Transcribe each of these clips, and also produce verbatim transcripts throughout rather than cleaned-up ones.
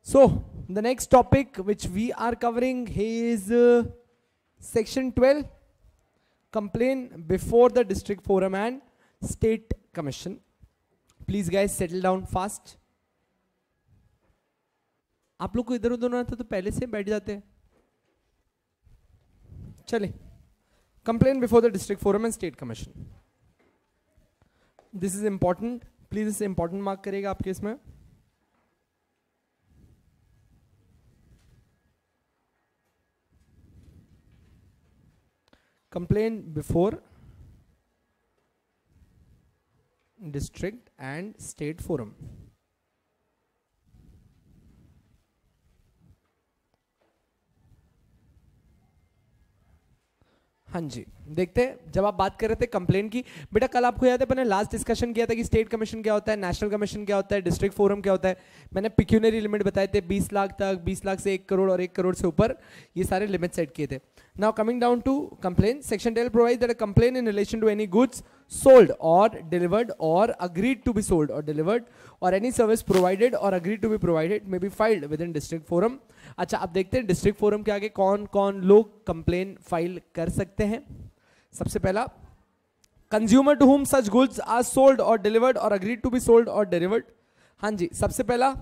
So the next topic which we are covering is uh, section twelve, complain before the district forum and state commission. Please guys settle down fast. आप लोग को इधर उधर होना था तो पहले से बैठ जाते हैं. चले. Complain before the district forum and state commission. This is important. Please इसे important mark करेगा आपके इसमें. Complain before district and state forum. हाँ जी, देखते हैं. जब आप बात कर रहे थे कंप्लेन की, बेटा कल आपको याद है मैंने लास्ट डिस्कशन किया था कि स्टेट कमीशन क्या होता है, नेशनल कमीशन क्या होता है, डिस्ट्रिक्ट फोरम क्या होता है. मैंने पिक्यूनरी लिमिट बताए थे बीस लाख तक, बीस लाख से एक करोड़ और एक करोड़ से ऊपर, ये सारे लिमिट सेट किए थे. Now coming down to complaint, section twelve provides that a complaint in relation to any goods sold or delivered or agreed to be sold or delivered or any service provided or agreed to be provided may be filed within district forum. अच्छा, अब देखते हैं district forum के आगे कौन कौन लोग complain file कर सकते हैं. सबसे पहला, consumer to whom such goods are sold और डिलीवर्ड और अग्रीड टू बी सोल्ड और डिलीवर्ड. हाँ जी, सबसे पहला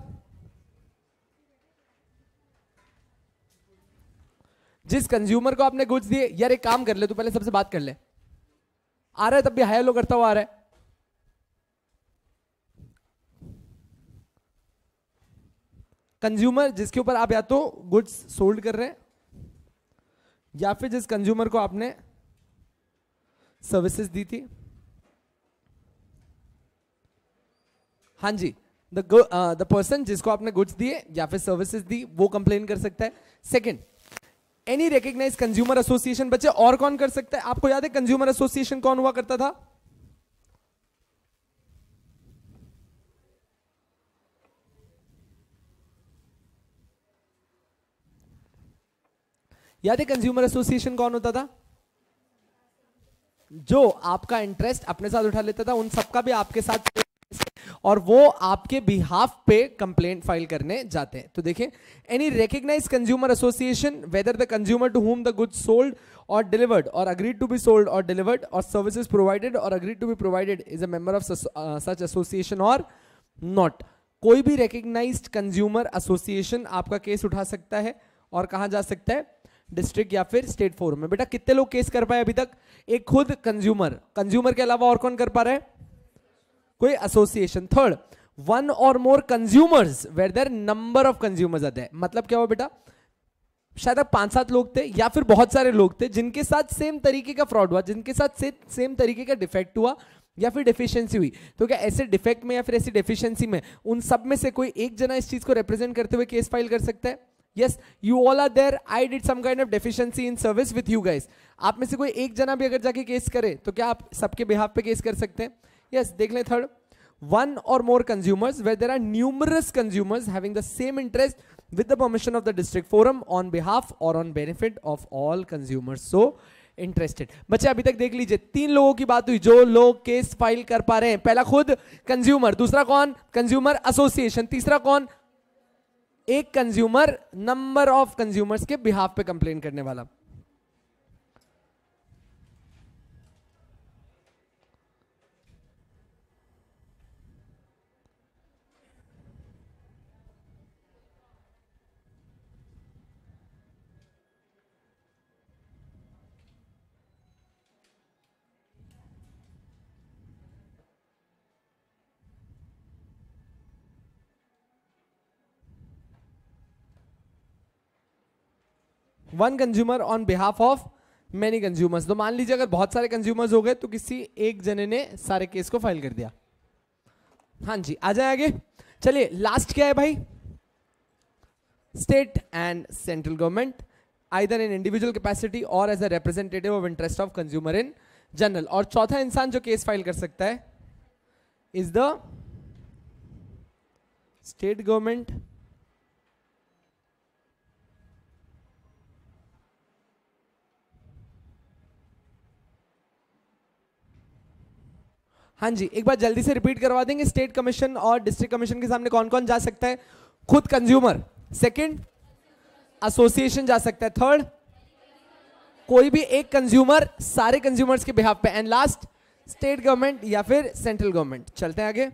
जिस कंज्यूमर को आपने गुड्स दिए, यार एक काम कर ले, तू पहले सबसे बात कर ले. आ रहा है तब भी हाय हेलो करता हुआ आ रहा है. कंज्यूमर जिसके ऊपर आप या तो गुड्स सोल्ड कर रहे हैं या फिर जिस कंज्यूमर को आपने सर्विसेज दी थी. हाँ जी, द द पर्सन जिसको आपने गुड्स दिए या फिर सर्विसेज दी वो कंप्लेन कर सकता है. Second, any recognized consumer association. बच्चे और कौन कर सकता है? आपको याद है कंज्यूमर एसोसिएशन कौन हुआ करता था? याद है कंज्यूमर एसोसिएशन कौन होता था? जो आपका इंटरेस्ट अपने साथ उठा लेता था, उन सबका भी आपके साथ, और वो आपके बिहाफ पे कंप्लेंट फाइल करने जाते हैं. तो देखें, any recognized consumer association whether the consumer to whom the goods sold और डिलीवर्ड और अग्रीड टू बी सोल्ड और डिलीवर्ड और सर्विसेज प्रोवाइडेड और agreed to be provided is a member of such association और नॉट. कोई भी recognized consumer association आपका case उठा सकता है और कहां जा सकता है? डिस्ट्रिक्ट या फिर स्टेट फोरम में. बेटा कितने लोग केस कर पाए अभी तक? एक खुद कंज्यूमर, कंज्यूमर के अलावा और कौन कर पा रहे हैं? कोई एसोसिएशन. थर्ड, वन और more consumers where there number of consumers आते हैं. मतलब क्या हुआ बेटा? शायद अब पांच सात लोग थे या फिर बहुत सारे लोग थे जिनके साथ सेम तरीके का फ्रॉड हुआ, जिनके साथ से, सेम तरीके का डिफेक्ट हुआ या फिर डेफिशिएंसी हुई. तो क्या ऐसे डिफेक्ट में या फिर ऐसी डेफिशिएंसी में उन सब में से कोई एक जना इस चीज को रिप्रेजेंट करते हुए केस फाइल कर सकता है? Yes, you all are there. I did some kind of deficiency in service with you guys. आप में से कोई एक जना भी अगर जाके केस करे तो क्या आप सबके बिहाफ पे केस कर सकते हैं? Yes, देख लें. Third, one or more consumers where there are numerous consumers having the same interest with the permission of the district forum on behalf or on benefit of all consumers so interested. बच्चे अभी तक देख लीजिए, तीन लोगों की बात हुई जो लोग केस फाइल कर पा रहे हैं. पहला खुद कंज्यूमर, दूसरा कौन? कंज्यूमर एसोसिएशन, तीसरा कौन? एक कंज्यूमर नंबर ऑफ कंज्यूमर्स के बिहाफ पे कंप्लेन करने वाला. One consumer on behalf of many consumers. तो मान लीजिए अगर बहुत सारे कंज्यूमर्स हो गए तो किसी एक जने ने सारे केस को फाइल कर दिया. हाँ जी, आ जाए आगे. चलिए, लास्ट क्या है भाई? State and central government either in individual capacity और as a representative of interest of consumer in general. और चौथा इंसान जो केस फाइल कर सकता है इज द स्टेट गवर्नमेंट हाँ जी, एक बार जल्दी से रिपीट करवा देंगे. स्टेट कमीशन और डिस्ट्रिक्ट कमीशन के सामने कौन कौन जा सकता है? खुद कंज्यूमर, सेकंड, एसोसिएशन जा सकता है। थर्ड, कोई भी एक कंज्यूमर सारे कंज्यूमर्स के बिहाफ पे। एंड लास्ट, स्टेट गवर्नमेंट या फिर सेंट्रल गवर्नमेंट। चलते हैं आगे।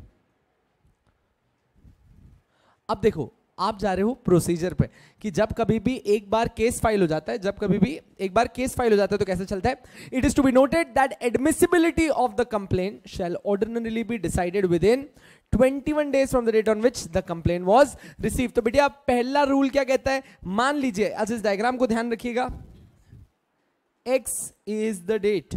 अब देखो, आप जा रहे हो प्रोसीजर पे कि जब कभी भी एक बार केस फाइल हो जाता है, जब कभी भी एक बार केस फाइल हो जाता है तो कैसे चलता है? It is to be noted that admissibility of the complaint shall ordinarily be decided within इक्कीस days from the date on which the complaint was received. तो बेटा पहला रूल क्या कहता है? मान लीजिए, आज इस डायग्राम को ध्यान रखिएगा, X is the date,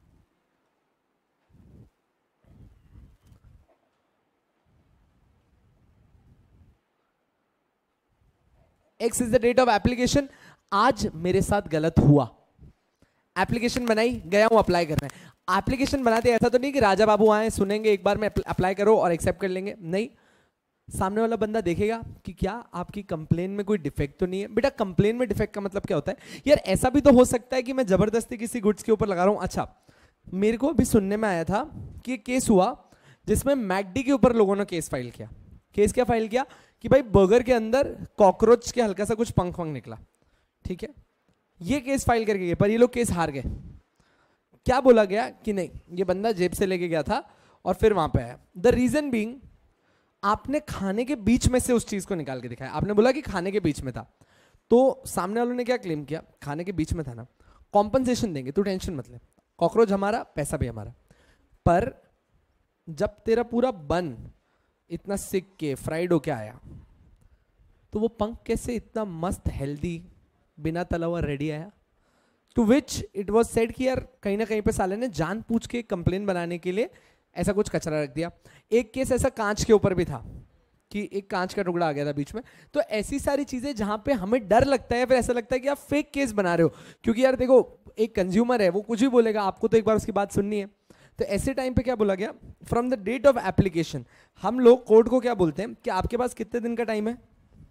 X is the date of application। आज मेरे साथ गलत हुआ, एप्लीकेशन बनाई, गया हूं अप्लाई करना है। एप्लीकेशन बनाते ऐसा तो नहीं कि राजा बाबू आए, सुनेंगे एक बार में अप्लाई करो और एक्सेप्ट कर लेंगे, नहीं। सामने वाला बंदा देखेगा कि क्या आपकी कंप्लेन में कोई डिफेक्ट तो नहीं है। बेटा कंप्लेन में डिफेक्ट का मतलब क्या होता है? यार ऐसा भी तो हो सकता है कि मैं जबरदस्ती किसी गुड्स के ऊपर लगा रहा हूं। अच्छा, मेरे को अभी सुनने में आया था कि एक केस हुआ जिसमें मैकडी के ऊपर लोगों ने केस फाइल किया। केस क्या फाइल किया कि भाई बर्गर के अंदर कॉकरोच के हल्का सा कुछ पंख वंख निकला, ठीक है। ये केस फाइल करके गए, पर ये लोग केस हार गए। क्या बोला गया कि नहीं, ये बंदा जेब से लेके गया था और फिर वहां पे आया। द रीजन बीइंग, आपने खाने के बीच में से उस चीज को निकाल के दिखाया। आपने बोला कि खाने के बीच में था, तो सामने वालों ने क्या क्लेम किया? खाने के बीच में था ना, कॉम्पनसेशन देंगे, तू टेंशन मत ले, कॉकरोच हमारा, पैसा भी हमारा। पर जब तेरा पूरा बन इतना सिक के फ्राइड होके आया, तो वो पंख कैसे इतना मस्त हेल्दी बिना तला हुआ रेडी आया? To which it was said कि यार कहीं ना कहीं पे साले ने जान पूछ के कंप्लेन बनाने के लिए ऐसा कुछ कचरा रख दिया। एक केस ऐसा कांच के ऊपर भी था कि एक कांच का टुकड़ा आ गया था बीच में। तो ऐसी सारी चीजें जहां पे हमें डर लगता है, फिर ऐसा लगता है कि आप फेक केस बना रहे हो, क्योंकि यार देखो एक कंज्यूमर है, वो कुछ भी बोलेगा, आपको तो एक बार उसकी बात सुननी है। तो ऐसे टाइम पे क्या बोला गया? From the date of application, हम लोग कोर्ट को क्या बोलते हैं कि आपके पास कितने दिन का टाइम है?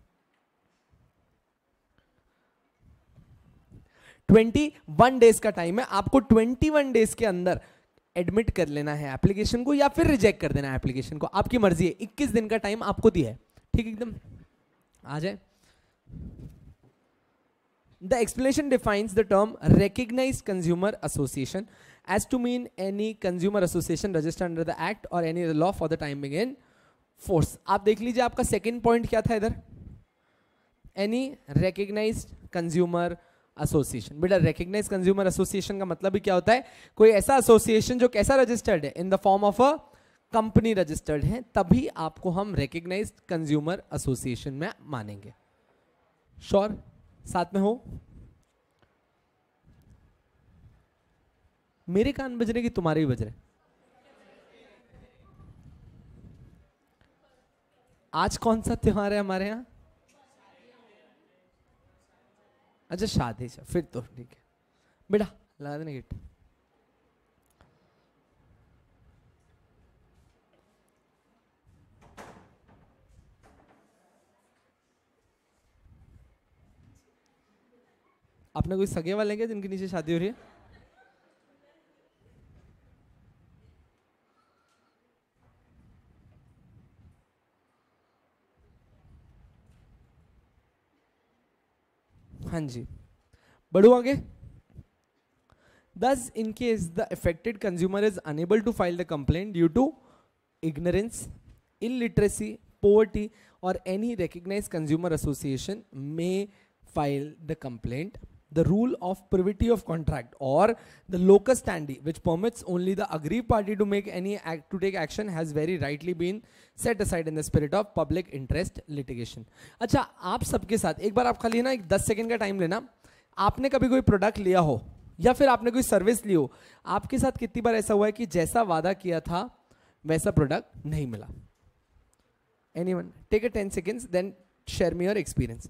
इक्कीस डेज का टाइम है। आपको इक्कीस डेज के अंदर एडमिट कर लेना है एप्लीकेशन को या फिर रिजेक्ट कर देना है एप्लीकेशन को, आपकी मर्जी है। इक्कीस दिन का टाइम आपको दिया है, ठीक एकदम। आ जाए, the explanation defines the term recognized consumer association as to mean any consumer association registered under the act or any other law for the time being in force। आप देख लीजिए आपका सेकेंड पॉइंट क्या था इधर, एनी recognized consumer एसोसिएशन। बेटा recognize consumer association का मतलब भी क्या होता है? कोई ऐसा एसोसिएशन जो कैसा रजिस्टर्ड है, in the form of a company registered है, तभी आपको हम रिकग्नाइज कंज्यूमर एसोसिएशन में मानेंगे। श्योर, साथ में हो? मेरे कान बज रहे कि तुम्हारे भी बज रहे? आज कौन सा त्योहार है हमारे यहाँ? अच्छा शादी से, फिर तो ठीक है। बेटा लगा देना गेट। आपने कोई सगे वाले क्या जिनके नीचे शादी हो रही है? हाँ जी, बढ़ो आगे। Thus, in case the affected consumer is unable to file the complaint due to ignorance, illiteracy, poverty, or any recognized consumer association may file the complaint. The rule of privity of contract or the locus standi, which permits only the aggrieved party to make any act to take action, has very rightly been set aside in the spirit of public interest litigation। अच्छा, आप सबके साथ एक बार आप खाली ना एक दस सेकंड का टाइम लेना। आपने कभी कोई प्रोडक्ट लिया हो या फिर आपने कोई सर्विस ली हो, आपके साथ कितनी बार ऐसा हुआ है कि जैसा वादा किया था वैसा प्रोडक्ट नहीं मिला? Anyone take a ten seconds then share me your experience.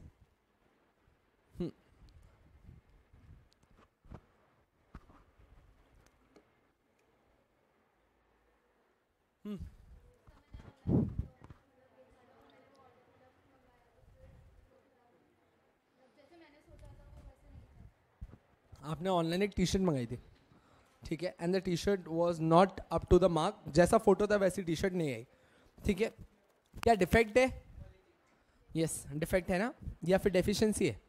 आपने ऑनलाइन एक टी शर्ट मंगाई थी, ठीक है, and the T shirt was not up to the mark, जैसा फोटो था वैसी टी शर्ट नहीं आई, ठीक है। क्या डिफेक्ट है? यस, डिफेक्ट है ना, या फिर डेफिशिएंसी है?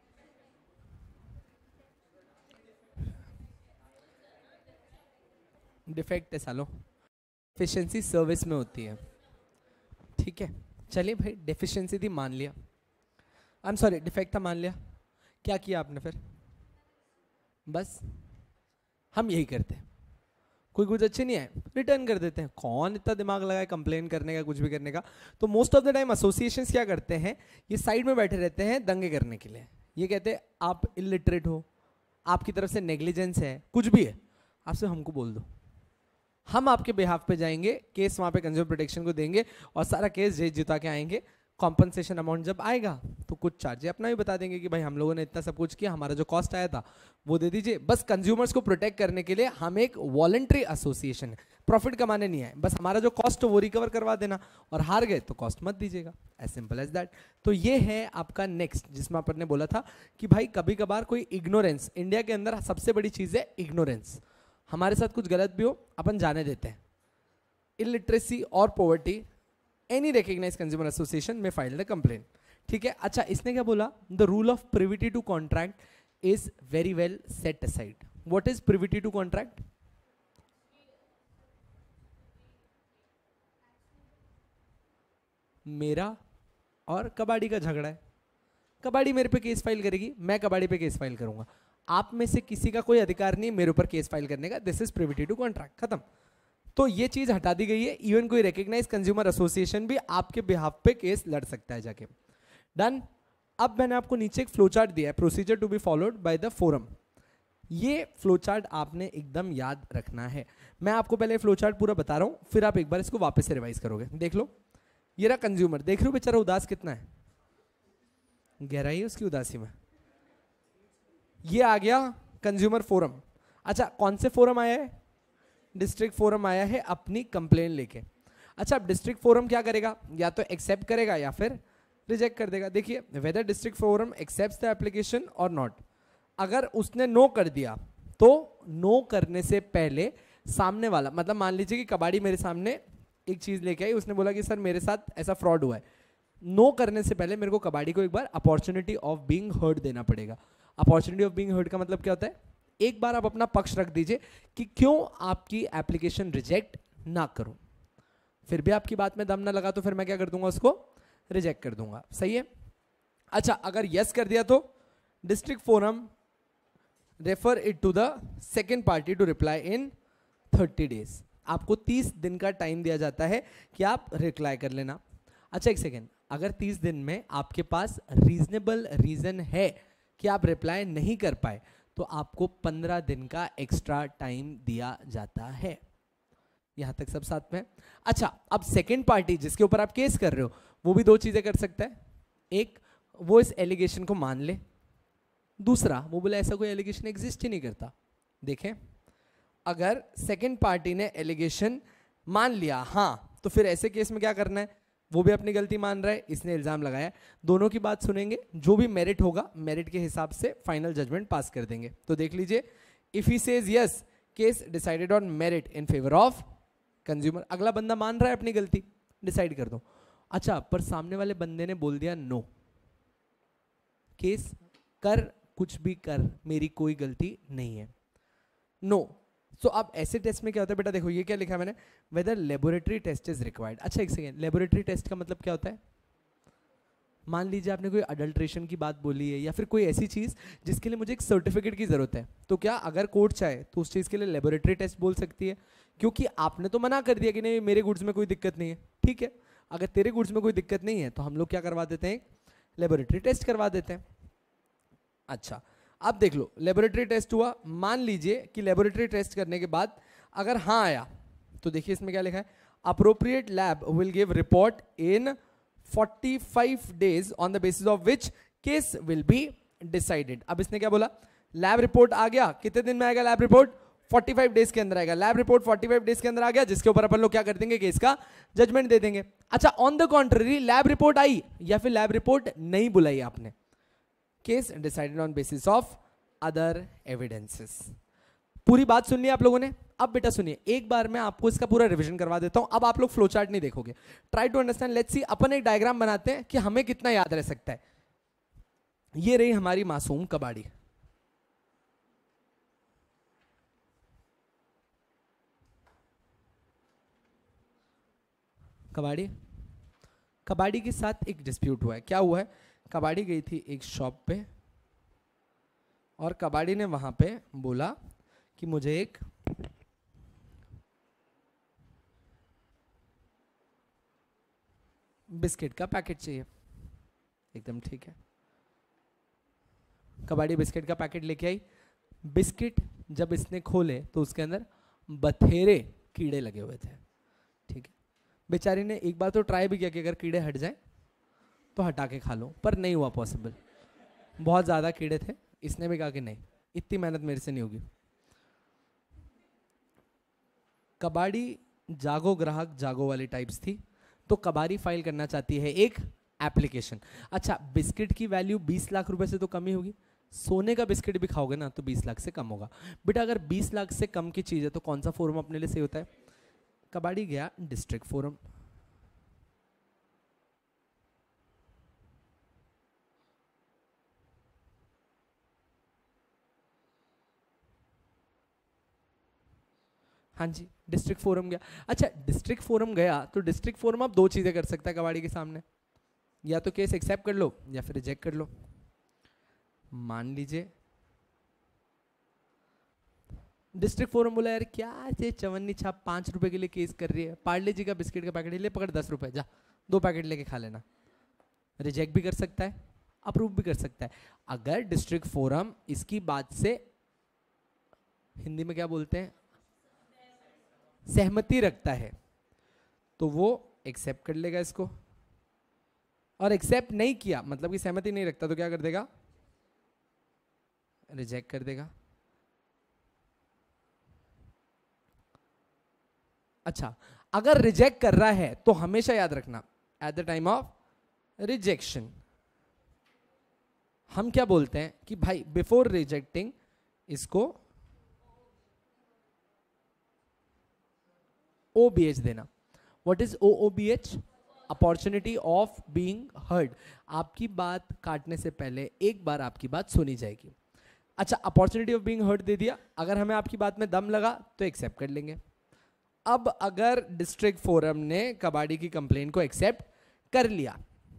डिफेक्ट है सालो, डेफिशिएंसी सर्विस में होती है, ठीक है। चलिए भाई, डेफिशिएंसी थी मान लिया, आई एम सॉरी डिफेक्ट था मान लिया, क्या किया आपने फिर? बस हम यही करते हैं, कोई कुछ अच्छे नहीं आए रिटर्न कर देते हैं, कौन इतना दिमाग लगाए कंप्लेन करने का, कुछ भी करने का। तो most of the time associations क्या करते हैं, ये साइड में बैठे रहते हैं दंगे करने के लिए। ये कहते हैं आप इलिटरेट हो, आपकी तरफ से नेग्लिजेंस है, कुछ भी है, आपसे हमको बोल दो, हम आपके बिहाफ पे जाएंगे, केस वहाँ पे कंज्यूमर प्रोटेक्शन को देंगे और सारा केस जीत जिता के आएंगे। कॉम्पनसेशन अमाउंट जब आएगा तो कुछ चार्ज अपना भी बता देंगे कि भाई हम लोगों ने इतना सब कुछ किया, हमारा जो कॉस्ट आया था वो दे दीजिए। बस कंज्यूमर्स को प्रोटेक्ट करने के लिए हम एक वॉलंटरी एसोसिएशन है, प्रॉफिट कमाने नहीं आए, बस हमारा जो कॉस्ट वो रिकवर करवा देना, और हार गए तो कॉस्ट मत दीजिएगा, एज सिंपल एज दैट। तो ये है आपका नेक्स्ट, जिसमें अपन ने बोला था कि भाई कभी कभार कोई इग्नोरेंस, इंडिया के अंदर सबसे बड़ी चीज़ है इग्नोरेंस, हमारे साथ कुछ गलत भी हो अपन जाने देते हैं। इलिटरेसी और poverty, any recognized consumer association may file the complaint, ठीक है। अच्छा, इसने क्या बोला, the rule of privity to contract is very well set aside. What is privity to contract? मेरा और कबाड़ी का झगड़ा है, कबाड़ी मेरे पे केस फाइल करेगी, मैं कबाड़ी पे केस फाइल करूंगा, आप में से किसी का कोई अधिकार नहीं मेरे ऊपर केस फाइल करने का, this is privity to contract, खत्म। तो ये चीज हटा दी गई है, इवन कोई रिकॉग्नाइज्ड कंज्यूमर एसोसिएशन भी आपके बिहाफ पे केस लड़ सकता है जाके। डन। अब मैंने आपको नीचे एक फ्लो चार्ट दिया है, procedure to be followed by the forum. ये फ्लो चार्ट आपने एकदम याद रखना है। मैं आपको पहले फ्लो चार्ट पूरा बता रहा हूं, फिर आप एक बार इसको वापस से रिवाइज करोगे। देख लो, ये रहा कंज्यूमर, देख रहे हो बेचारा उदास कितना है, गहराई है उसकी उदासी में। ये आ गया कंज्यूमर फोरम। अच्छा, कौन से फोरम आया है? डिस्ट्रिक्ट फोरम आया है अपनी कंप्लेन लेके। अच्छा, अब डिस्ट्रिक्ट फोरम क्या करेगा, या तो एक्सेप्ट करेगा या फिर रिजेक्ट कर देगा। देखिए, whether district forum accepts the application और नॉट। अगर उसने नो कर दिया तो नो करने से पहले सामने वाला, मतलब मान लीजिए कि कबाड़ी मेरे सामने एक चीज लेके आई, उसने बोला कि सर मेरे साथ ऐसा फ्रॉड हुआ है, नो करने से पहले मेरे को कबाड़ी को एक बार अपॉर्चुनिटी ऑफ बीइंग हर्ड देना पड़ेगा। अपॉर्चुनिटी ऑफ बीइंग हर्ड का मतलब क्या होता है, एक बार आप अपना पक्ष रख दीजिए कि क्यों आपकी एप्लीकेशन रिजेक्ट ना करूं। फिर भी आपकी बात में दम ना लगा तो फिर मैं क्या कर दूंगा, उसको रिजेक्ट कर दूंगा। सही है। अच्छा, अगर यस कर दिया तो district forum refer it to the second party to reply in thirty days. आपको तीस दिन का टाइम दिया जाता है कि आप रिप्लाई कर लेना। अच्छा, एक सेकेंड, अगर तीस दिन में आपके पास रीजनेबल रीजन है कि आप रिप्लाई नहीं कर पाए तो आपको पंद्रह दिन का एक्स्ट्रा टाइम दिया जाता है। यहां तक सब साथ में। अच्छा, अब सेकेंड पार्टी जिसके ऊपर आप केस कर रहे हो वो भी दो चीजें कर सकता है, एक वो इस एलिगेशन को मान ले, दूसरा वो बोले ऐसा कोई एलिगेशन एग्जिस्ट ही नहीं करता। देखें, अगर सेकेंड पार्टी ने एलिगेशन मान लिया हाँ, तो फिर ऐसे केस में क्या करना है, वो भी अपनी गलती मान रहा है, इसने इल्जाम लगाया, दोनों की बात सुनेंगे, जो भी मेरिट होगा मेरिट के हिसाब से फाइनल जजमेंट पास कर देंगे। तो देख लीजिए, if he says yes, case decided on merit in favour of consumer. अगला बंदा मान रहा है अपनी गलती, डिसाइड कर दो। अच्छा, पर सामने वाले बंदे ने बोल दिया नो, केस कर कुछ भी कर, मेरी कोई गलती नहीं है, नो। सो अब ऐसे टेस्ट में क्या होता है बेटा, देखो ये क्या लिखा है मैंने, whether laboratory test is required. अच्छा, एक सेकेंड, लेबोरेटरी टेस्ट का मतलब क्या होता है, मान लीजिए आपने कोई अडल्ट्रेशन की बात बोली है या फिर कोई ऐसी चीज जिसके लिए मुझे एक सर्टिफिकेट की जरूरत है, तो क्या अगर कोर्ट चाहे तो उस चीज के लिए लेबोरेटरी टेस्ट बोल सकती है, क्योंकि आपने तो मना कर दिया कि नहीं मेरे गुड्स में कोई दिक्कत नहीं है। ठीक है, अगर तेरे गुड्स में कोई दिक्कत नहीं है तो हम लोग क्या करवा देते हैं, लेबोरेटरी टेस्ट करवा देते हैं। अच्छा, अब देख लो, लेबोरेटरी टेस्ट हुआ, मान लीजिए कि लेबोरेटरी टेस्ट करने के बाद अगर हाँ आया तो देखिए इसमें क्या लिखा है, appropriate lab will give report in forty-five days on the basis of which case will be decided। अब इसने क्या बोला, लैब रिपोर्ट आ गया, कितने दिन में आएगा लैब रिपोर्ट, पैंतालीस डेज के अंदर आएगा। लैब रिपोर्ट पैंतालीस डेज के अंदर आ गया, जिसके ऊपर अपन लोग क्या कर देंगे, केस का जजमेंट दे देंगे। अच्छा, on the contrary lab report आई या फिर लैब रिपोर्ट नहीं बुलाई आपने, case decided on basis of other evidences. पूरी बात सुन ली आप लोगों ने? अब बेटा सुनिए, एक बार मैं आपको इसका पूरा रिवीजन करवा देता हूं। अब आप लोग फ्लो चार्ट नहीं देखोगे, try to understand. Let's see, अपन एक डायग्राम बनाते हैं कि हमें कितना याद रह सकता है। ये रही हमारी मासूम कबाड़ी। कबाड़ी कबाड़ी के साथ एक डिस्प्यूट हुआ है। क्या हुआ है? कबाड़ी गई थी एक शॉप पे और कबाड़ी ने वहां पे बोला कि मुझे एक बिस्किट का पैकेट चाहिए। एकदम ठीक है, कबाड़ी बिस्किट का पैकेट लेके आई। बिस्किट जब इसने खोले तो उसके अंदर बथेरे कीड़े लगे हुए थे। ठीक है, बेचारी ने एक बार तो ट्राई भी किया कि अगर कीड़े हट जाए तो हटा के खा लो, पर नहीं हुआ पॉसिबल। बहुत ज़्यादा कीड़े थे। इसने भी कहा कि नहीं, इतनी मेहनत मेरे से नहीं होगी। कबाड़ी जागो ग्राहक जागो वाली टाइप्स थी, तो कबाड़ी फाइल करना चाहती है एक एप्लीकेशन। अच्छा, बिस्किट की वैल्यू बीस लाख रुपए से तो कम ही होगी। सोने का बिस्किट भी खाओगे ना तो बीस लाख से कम होगा। बेटा अगर बीस लाख से कम की चीज़ है तो कौन सा फोरम अपने लिए सही होता है? कबाड़ी गया डिस्ट्रिक्ट फोरम। हाँ जी, डिस्ट्रिक्ट फोरम गया। अच्छा, डिस्ट्रिक्ट फोरम गया तो डिस्ट्रिक्ट फोरम अब दो चीजें कर सकता है कबाड़ी के सामने, या तो केस एक्सेप्ट कर लो या फिर रिजेक्ट कर लो। मान लीजिए डिस्ट्रिक्ट फोरम बोला यार क्या ये चवन्नी छाप पांच रुपए के लिए केस कर रही है, पार्ले जी का बिस्किट का पैकेट ले पकड़ दस रुपए, जा दो पैकेट लेके खा लेना। रिजेक्ट भी कर सकता है, अप्रूव भी कर सकता है। अगर डिस्ट्रिक्ट फोरम इसकी बात से, हिंदी में क्या बोलते हैं, सहमति रखता है, तो वो एक्सेप्ट कर लेगा इसको। और एक्सेप्ट नहीं किया मतलब कि सहमति नहीं रखता तो क्या कर देगा? रिजेक्ट कर देगा। अच्छा, अगर रिजेक्ट कर रहा है तो हमेशा याद रखना at the time of rejection हम क्या बोलते हैं कि भाई बिफोर रिजेक्टिंग इसको ओ बी एच देना। What is O O B H? Opportunity of being heard. आपकी बात काटने से पहले एक बार आपकी बात सुनी जाएगी। अच्छा, अपॉर्चुनिटी ऑफ बीइंग हर्ड दे दिया। अगर हमें आपकी बात में दम लगा तो एक्सेप्ट कर लेंगे। अब अगर डिस्ट्रिक्ट फोरम ने कबाड़ी की कंप्लेन को एक्सेप्ट कर लिया,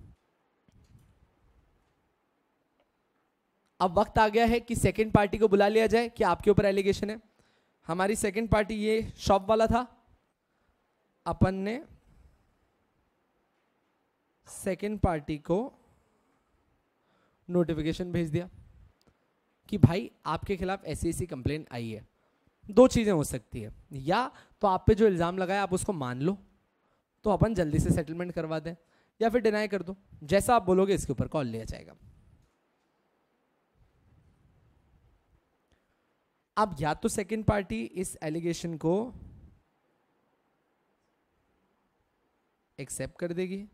अब वक्त आ गया है कि सेकंड पार्टी को बुला लिया जाए कि आपके ऊपर एलिगेशन है। हमारी सेकंड पार्टी ये शॉप वाला था। अपन ने सेकंड पार्टी को नोटिफिकेशन भेज दिया कि भाई आपके खिलाफ ऐसी ऐसी कंप्लेन आई है। दो चीजें हो सकती है, या तो आप पे जो इल्जाम लगाया आप उसको मान लो तो अपन जल्दी से सेटलमेंट करवा दें, या फिर डिनाई कर दो। जैसा आप बोलोगे इसके ऊपर कॉल लिया जाएगा। अब या तो सेकंड पार्टी इस एलिगेशन को एक्सेप्ट कर देगी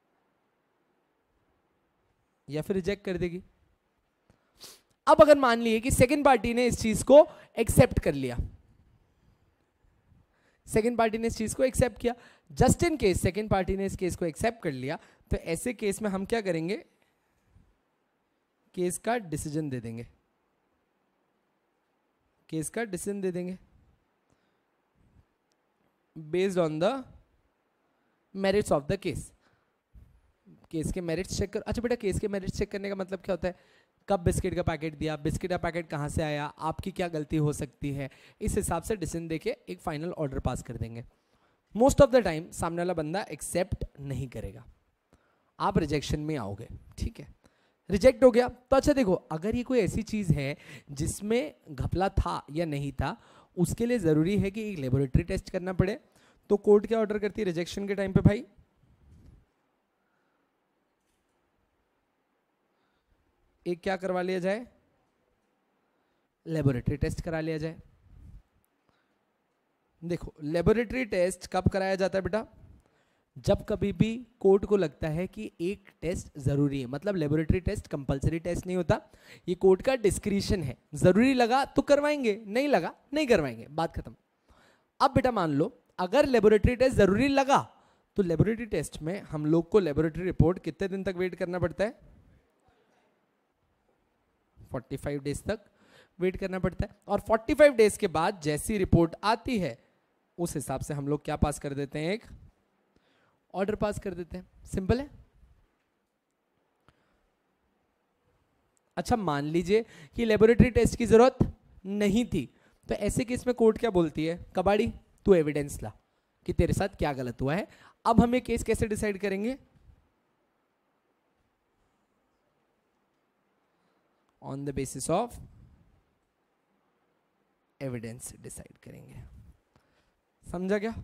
या फिर रिजेक्ट कर देगी। अब अगर मान लिए कि सेकंड पार्टी ने इस चीज को एक्सेप्ट कर लिया, सेकंड पार्टी ने इस चीज को एक्सेप्ट किया, just in case second party ने इस केस को एक्सेप्ट कर लिया, तो ऐसे केस में हम क्या करेंगे? केस का डिसीजन दे देंगे। केस का डिसीजन दे देंगे based on the merits of the case. Case के मेरिट्स चेक कर। अच्छा बेटा, केस के मेरिट्स चेक करने का मतलब क्या होता है? कब बिस्किट का पैकेट दिया, बिस्किट का पैकेट कहाँ से आया, आपकी क्या गलती हो सकती है, इस हिसाब से डिसीजन देके एक फाइनल ऑर्डर पास कर देंगे। मोस्ट ऑफ द टाइम सामने वाला बंदा एक्सेप्ट नहीं करेगा, आप रिजेक्शन में आओगे। ठीक है, रिजेक्ट हो गया तो अच्छा देखो, अगर ये कोई ऐसी चीज है जिसमें घपला था या नहीं था, उसके लिए जरूरी है कि एक लेबोरेटरी टेस्ट करना पड़े। तो कोर्ट क्या ऑर्डर करती है रिजेक्शन के टाइम पे? भाई एक क्या करवा लिया जाए? लेबोरेटरी टेस्ट करा लिया जाए। देखो लेबोरेटरी टेस्ट कब कराया जाता है बेटा? जब कभी भी कोर्ट को लगता है कि एक टेस्ट जरूरी है, मतलब लेबोरेटरी टेस्ट कंपलसरी टेस्ट नहीं होता, ये कोर्ट का डिस्क्रिशन है, जरूरी लगा तो करवाएंगे, नहीं लगा नहीं करवाएंगे, बात खत्म। अब बेटा मान लो अगर लेबोरेटरी टेस्ट जरूरी लगा तो लेबोरेटरी टेस्ट में हम लोग को लेबोरेटरी रिपोर्ट कितने दिन तक वेट करना पड़ता है? पैंतालीस डेज तक वेट करना पड़ता है। और पैंतालीस डेज के बाद जैसी रिपोर्ट आती है उस हिसाब से हम लोग क्या पास कर देते हैं? एक ऑर्डर पास कर देते हैं। सिंपल है। अच्छा मान लीजिए कि लेबोरेटरी टेस्ट की जरूरत नहीं थी, तो ऐसे केस में कोर्ट क्या बोलती है? कबाड़ी तू एविडेंस ला कि तेरे साथ क्या गलत हुआ है। अब हम ये केस कैसे डिसाइड करेंगे? On the basis of evidence decide करेंगे। समझा क्या?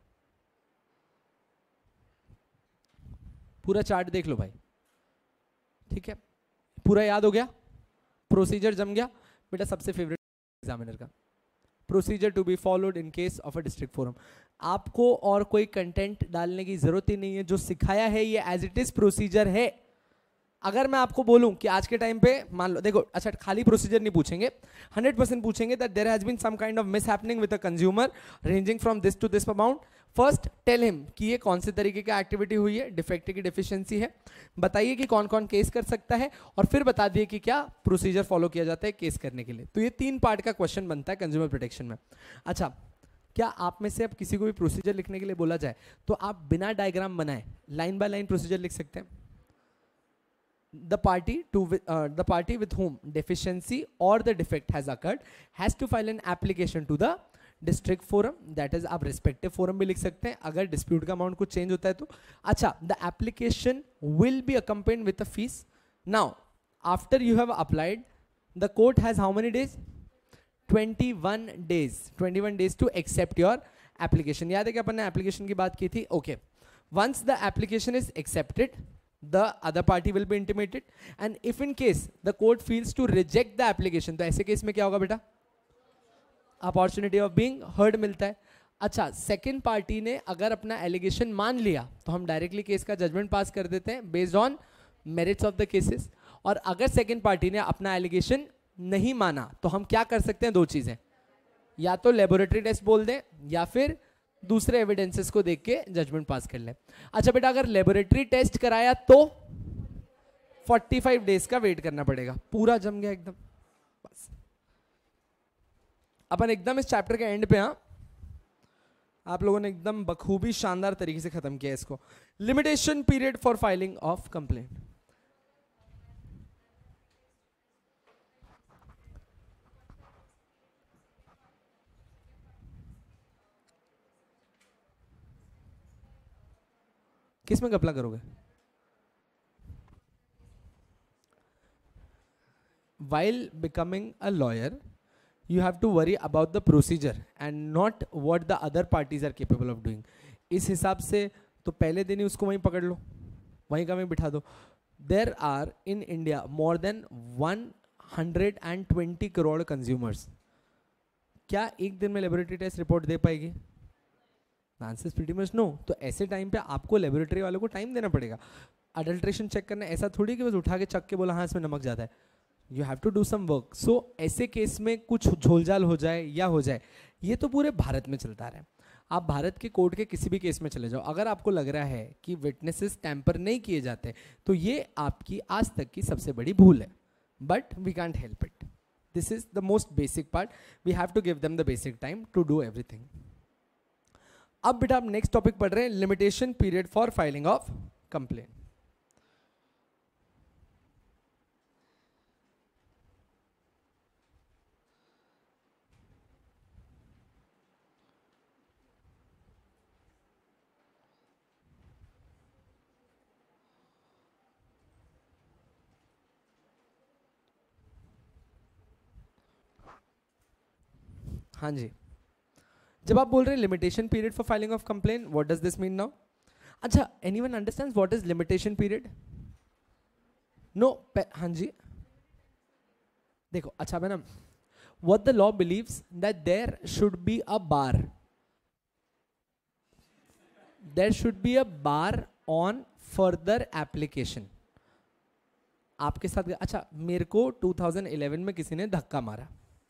पूरा चार्ट देख लो भाई, ठीक है? पूरा याद हो गया? प्रोसीजर जम गया? बेटा सबसे फेवरेट एग्जामिनर का, procedure to be followed in case of a district forum. आपको और कोई कंटेंट डालने की जरूरत ही नहीं है, जो सिखाया है ये एज इट इज प्रोसीजर है। अगर मैं आपको बोलूं कि आज के टाइम पे मान लो, देखो अच्छा खाली प्रोसीजर नहीं पूछेंगे, हंड्रेड परसेंट पूछेंगे that there has been some kind of mishappening with a consumer ranging from this to this amount. First tell him कि ये कौन से तरीके का एक्टिविटी हुई है, डिफेक्ट की डेफिशिएंसी है, बताइए कि कौन कौन केस कर सकता है, और फिर बता दिए कि क्या प्रोसीजर फॉलो किया जाता है केस करने के लिए। तो ये तीन पार्ट का क्वेश्चन बनता है कंज्यूमर प्रोटेक्शन में। अच्छा, क्या आप में से अब किसी को भी प्रोसीजर लिखने के लिए बोला जाए तो आप बिना डायग्राम बनाए लाइन बाय लाइन प्रोसीजर लिख सकते हैं? The party to uh, the party with whom deficiency or the defect has occurred has to file an application to the district forum, that is आप respective forum भी लिख सकते हैं अगर dispute का amount कुछ change होता है तो। अच्छा, the application will be accompanied with a fees. Now after you have applied, the court has how many days? twenty-one days, twenty-one days to accept your application. याद है कि अपन ने application की बात की थी? Okay, once the application is accepted, the other party will be intimated, and if in case the court feels to reject the application, तो ऐसे केस में क्या होगा बेटा? अपॉर्चुनिटी ऑफ बीइंग हर्ड मिलता है। अच्छा, सेकंड पार्टी ने अगर अपना एलिगेशन मान लिया तो हम डायरेक्टली केस का जजमेंट पास कर देते हैं based on merits of the cases, और अगर सेकंड पार्टी ने अपना एलिगेशन नहीं माना तो हम क्या कर सकते हैं? दो चीजें, या तो लेबोरेटरी टेस्ट बोल दें या फिर दूसरे एविडेंसेस को देख के जजमेंट पास कर ले। अच्छा बेटा, अगर लेबोरेटरी टेस्ट कराया तो पैंतालीस डेज का वेट करना पड़ेगा। पूरा जम गया एकदम। बस अपन एकदम इस चैप्टर के एंड पे। हाँ, आप लोगों ने एकदम बखूबी शानदार तरीके से खत्म किया इसको। Limitation period for filing of complaint. किस में घपला करोगे? While becoming a lawyer, you have to worry about the procedure and not what the other parties are capable of doing. इस हिसाब से तो पहले दिन ही उसको वहीं पकड़ लो, वहीं का वहीं बिठा दो। There are in India more than one hundred twenty crore consumers. क्या एक दिन में लेबोरेटरी टेस्ट रिपोर्ट दे पाएगी? Answer is pretty much no. तो ऐसे टाइम पे आपको लेबोरेटरी वालों को टाइम देना पड़ेगा। अडल्ट्रेशन चेक करना ऐसा थोड़ी कि बस उठा के चक के बोला हाँ इसमें नमक ज़्यादा है। You have to do some work. So ऐसे केस में कुछ झोलझाल हो जाए या हो जाए, ये तो पूरे भारत में चलता रहा है। आप भारत के कोर्ट के किसी भी केस में चले जाओ, अगर आपको लग रहा है कि विटनेसेस टैंपर नहीं किए जाते तो ये आपकी आज तक की सबसे बड़ी भूल है। But we can't help it. This is the most basic part. We have to give them the basic time to do everything. अब बेटा आप नेक्स्ट टॉपिक पढ़ रहे हैं, limitation period for filing of complaint. हाँ जी, जब आप बोल रहे हैं limitation period for filing of कंप्लेंट, what does this mean now? अच्छा, anyone understands what is limitation period? No? हाँ जी, देखो अच्छा madam, what the law believes that there should be a bar there should be a bar on further application. आपके साथ, अच्छा मेरे को टू थाउजेंड इलेवन में किसी ने धक्का मारा,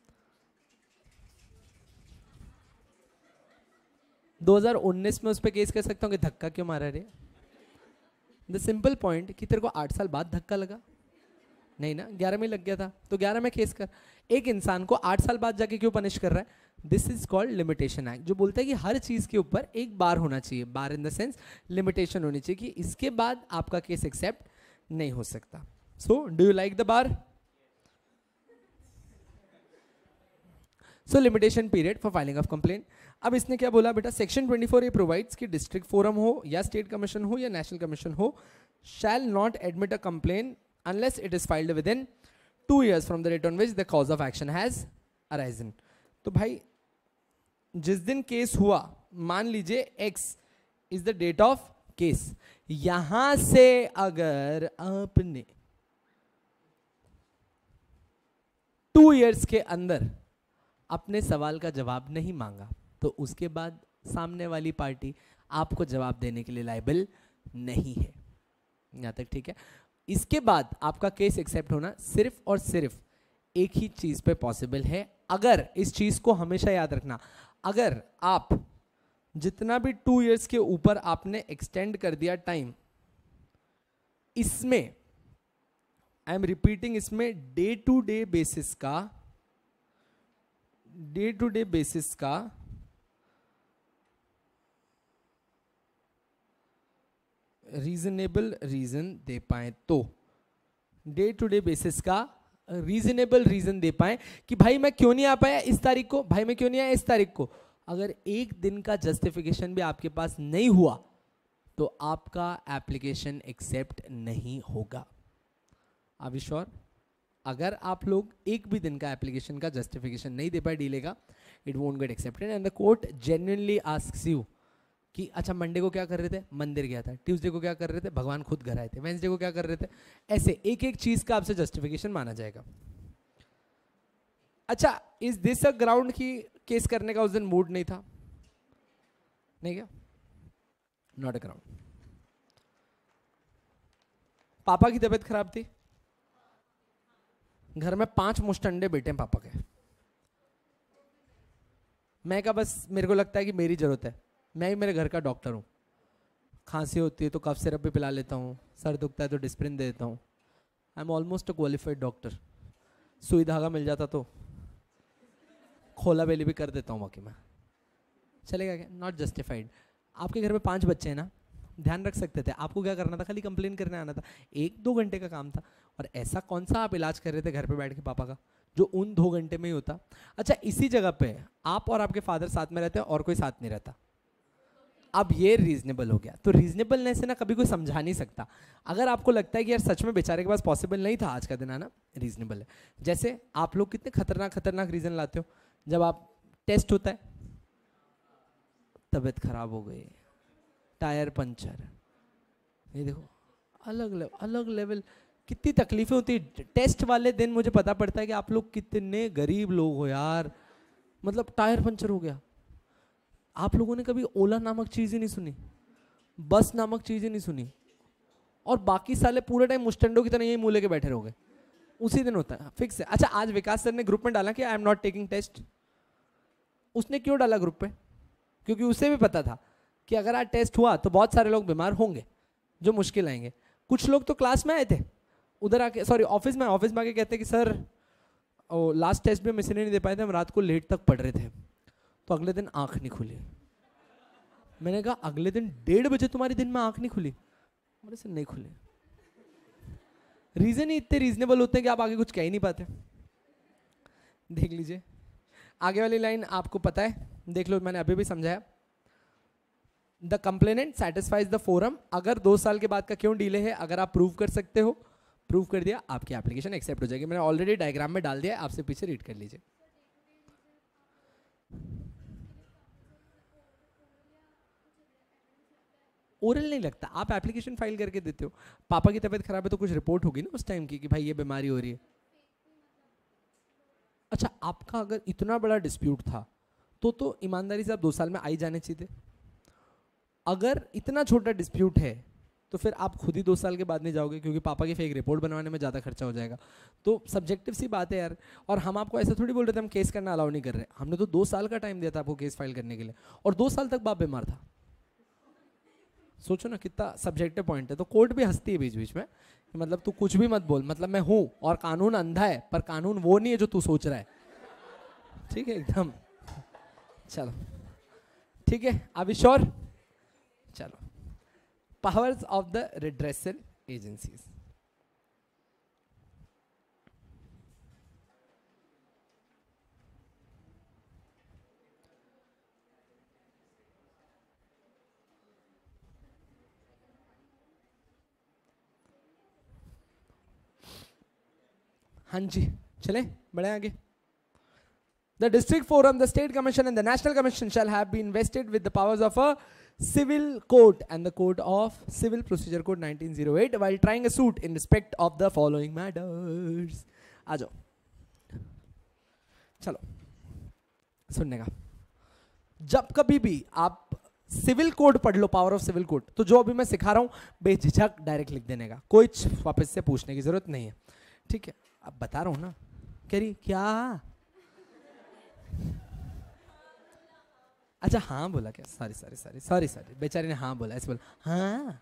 दो हज़ार उन्नीस में उस पर केस कर सकता हूँ कि धक्का क्यों मारा रे. द सिंपल पॉइंट कि तेरे को आठ साल बाद धक्का लगा, नहीं ना, ग्यारह में लग गया था तो ग्यारह में केस कर. एक इंसान को आठ साल बाद जाके क्यों पनिश कर रहा है? This is called limitation act, जो बोलता है कि हर चीज के ऊपर एक बार होना चाहिए. Bar in the sense limitation होनी चाहिए कि इसके बाद आपका केस एक्सेप्ट नहीं हो सकता. So do you like the bar? So limitation period for filing of complaint. अब इसने क्या बोला बेटा, section twenty four A provides कि डिस्ट्रिक्ट फोरम हो या स्टेट कमीशन हो या नेशनल कमीशन हो, shall not admit a complaint unless it is filed within two years from the date on which the cause of action has arisen. तो भाई जिस दिन केस हुआ, मान लीजिए x is the date of case, यहां से अगर आपने टू इयर्स के अंदर अपने सवाल का जवाब नहीं मांगा तो उसके बाद सामने वाली पार्टी आपको जवाब देने के लिए लायबल नहीं है. यहां तक ठीक है. इसके बाद आपका केस एक्सेप्ट होना सिर्फ और सिर्फ एक ही चीज पे पॉसिबल है. अगर इस चीज को हमेशा याद रखना, अगर आप जितना भी टू इयर्स के ऊपर आपने एक्सटेंड कर दिया टाइम, इसमें आई एम रिपीटिंग, इसमें डे टू डे बेसिस का डे टू डे बेसिस का रीजनेबल रीजन दे पाए, तो डे टू डे बेसिस का रीजनेबल रीजन दे पाए कि भाई मैं क्यों नहीं आ पाया इस तारीख को, भाई मैं क्यों नहीं आया इस तारीख को. अगर एक दिन का जस्टिफिकेशन भी आपके पास नहीं हुआ तो आपका एप्लीकेशन एक्सेप्ट नहीं होगा. Are you sure? अगर आप लोग एक भी दिन का एप्लीकेशन का जस्टिफिकेशन नहीं दे पाए डीले का, it won't get accepted. And the court genuinely asks you कि अच्छा मंडे को क्या कर रहे थे, मंदिर गया था. ट्यूसडे को क्या कर रहे थे, भगवान खुद घर आए थे. वेंसडे को क्या कर रहे थे. ऐसे एक एक चीज का आपसे जस्टिफिकेशन माना जाएगा. अच्छा, इज दिस अ ग्राउंड की केस करने का उस दिन मूड नहीं था? नहीं क्या? Not a ground. पापा की तबीयत खराब थी, घर में पांच मुश्तंडे बेटे हैं पापा के. मैं का बस मेरे को लगता है कि मेरी जरूरत है, मैं ही मेरे घर का डॉक्टर हूँ. खांसी होती है तो कफ सिरप भी पिला लेता हूँ, सर दुखता है तो डिस्प्रिन दे देता हूँ. I am almost a qualified doctor. सुई धागा मिल जाता तो खोला बेली भी कर देता हूँ बाकी में. चलेगा क्या? Not justified. आपके घर में पांच बच्चे हैं ना, ध्यान रख सकते थे. आपको क्या करना था? खाली कंप्लेन करने आना था. एक दो घंटे का काम था. और ऐसा कौन सा आप इलाज कर रहे थे घर पे बैठ के पापा का जो उन दो घंटे में ही होता? अच्छा, इसी जगह पे आप और आपके फादर साथ में रहते हैं और कोई साथ नहीं रहता. अब ये रीजनेबल हो गया. तो रीजनेबलनेस से ना कभी कोई समझा नहीं सकता. अगर आपको लगता है कि यार सच में बेचारे के पास पॉसिबल नहीं था आज का दिन आना, रीजनेबल है. जैसे आप लोग कितने खतरनाक खतरनाक रीजन लाते हो. जब आप टेस्ट होता है, तबीयत खराब हो गई, टायर पंचर, ये देखो अलग लेवल अलग लेवल कितनी तकलीफें होती है. टेस्ट वाले दिन मुझे पता पड़ता है कि आप लोग कितने गरीब लोग हो यार. मतलब टायर पंचर हो गया, आप लोगों ने कभी ओला नामक चीज ही नहीं सुनी, बस नामक चीज ही नहीं सुनी, और बाकी साले पूरे टाइम मुस्टंडों की तरह यही मुंह लेके बैठे रहोगे. उसी दिन होता है, फिक्स है. अच्छा, आज विकास सर ने ग्रुप में डाला कि I am not taking test. उसने क्यों डाला ग्रुप पे? क्योंकि उसे भी पता था कि अगर आज टेस्ट हुआ तो बहुत सारे लोग बीमार होंगे जो मुश्किल आएंगे. कुछ लोग तो क्लास में आए थे, उधर आके सॉरी ऑफिस में ऑफिस में आके कहते कि सर लास्ट टेस्ट भी हम इसलिए नहीं दे पाए थे, हम रात को लेट तक पढ़ रहे थे तो अगले दिन आंख नहीं खुली. मैंने कहा अगले दिन डेढ़ बजे तुम्हारी दिन में आंख नहीं खुली? मेरे से नहीं खुली. रीजन ही इतने रीजनेबल होते हैं कि आप आगे कुछ कह ही नहीं पाते. देख लीजिए आगे वाली लाइन, आपको पता है, देख लो, मैंने अभी भी समझाया. The complainant satisfies the forum. अगर दो साल के बाद का क्यों डिले है, अगर आप प्रूव कर सकते हो, प्रूव कर दिया, आपकी एप्लीकेशन एक्सेप्ट हो जाएगी. मैंने ऑलरेडी डायग्राम में डाल दिया, आपसे पीछे रीड कर लीजिए. ओरल नहीं लगता, आप एप्लीकेशन फाइल करके देते हो. पापा की तबीयत खराब है तो कुछ रिपोर्ट होगी ना उस टाइम की कि भाई ये बीमारी हो रही है. अच्छा, आपका अगर इतना बड़ा डिस्प्यूट था तो तो ईमानदारी से आप दो साल में आई जाने चाहिए थे. अगर इतना छोटा डिस्प्यूट है तो फिर आप खुद ही दो साल के बाद नहीं जाओगे, क्योंकि पापा की फेक रिपोर्ट बनवाने में ज़्यादा खर्चा हो जाएगा। तो सब्जेक्टिव सी बात है यार। और हम आपको ऐसा थोड़ी बोल रहे थे हम केस करना अलाउ नहीं कर रहे, हमने तो दो साल का टाइम दिया था आपको केस फाइल करने के लिए, और दो साल तक बाप बीमार था। सोचो ना कितना सब्जेक्टिव पॉइंट है। तो कोर्ट भी हंसती है बीच बीच में, मतलब तू कुछ भी मत बोल, मतलब मैं हूँ और कानून अंधा है, पर कानून वो नहीं है जो तू सोच रहा है। ठीक है एकदम। चलो ठीक है, अभी श्योर। चलो, powers of the redressal agencies. हाँ जी, चले बढ़े आगे। The district forum, the state commission and the national commission shall have been invested with the powers of a civil court and the code of civil procedure code nineteen oh eight while trying a suit in respect of the following matters. आ जाओ, चलो सुनने का। जब कभी भी आप civil code पढ़ लो, पावर ऑफ सिविल कोड, तो जो अभी मैं सिखा रहा हूं बेझिझक डायरेक्ट लिख देने का, कोई वापस से पूछने की जरूरत नहीं है। ठीक है, अब बता रहा हूं ना। कह रही क्या? अच्छा हाँ बोला क्या? Sorry sorry sorry sorry sorry बेचारे ने हाँ बोला, ऐसे बोला हाँ।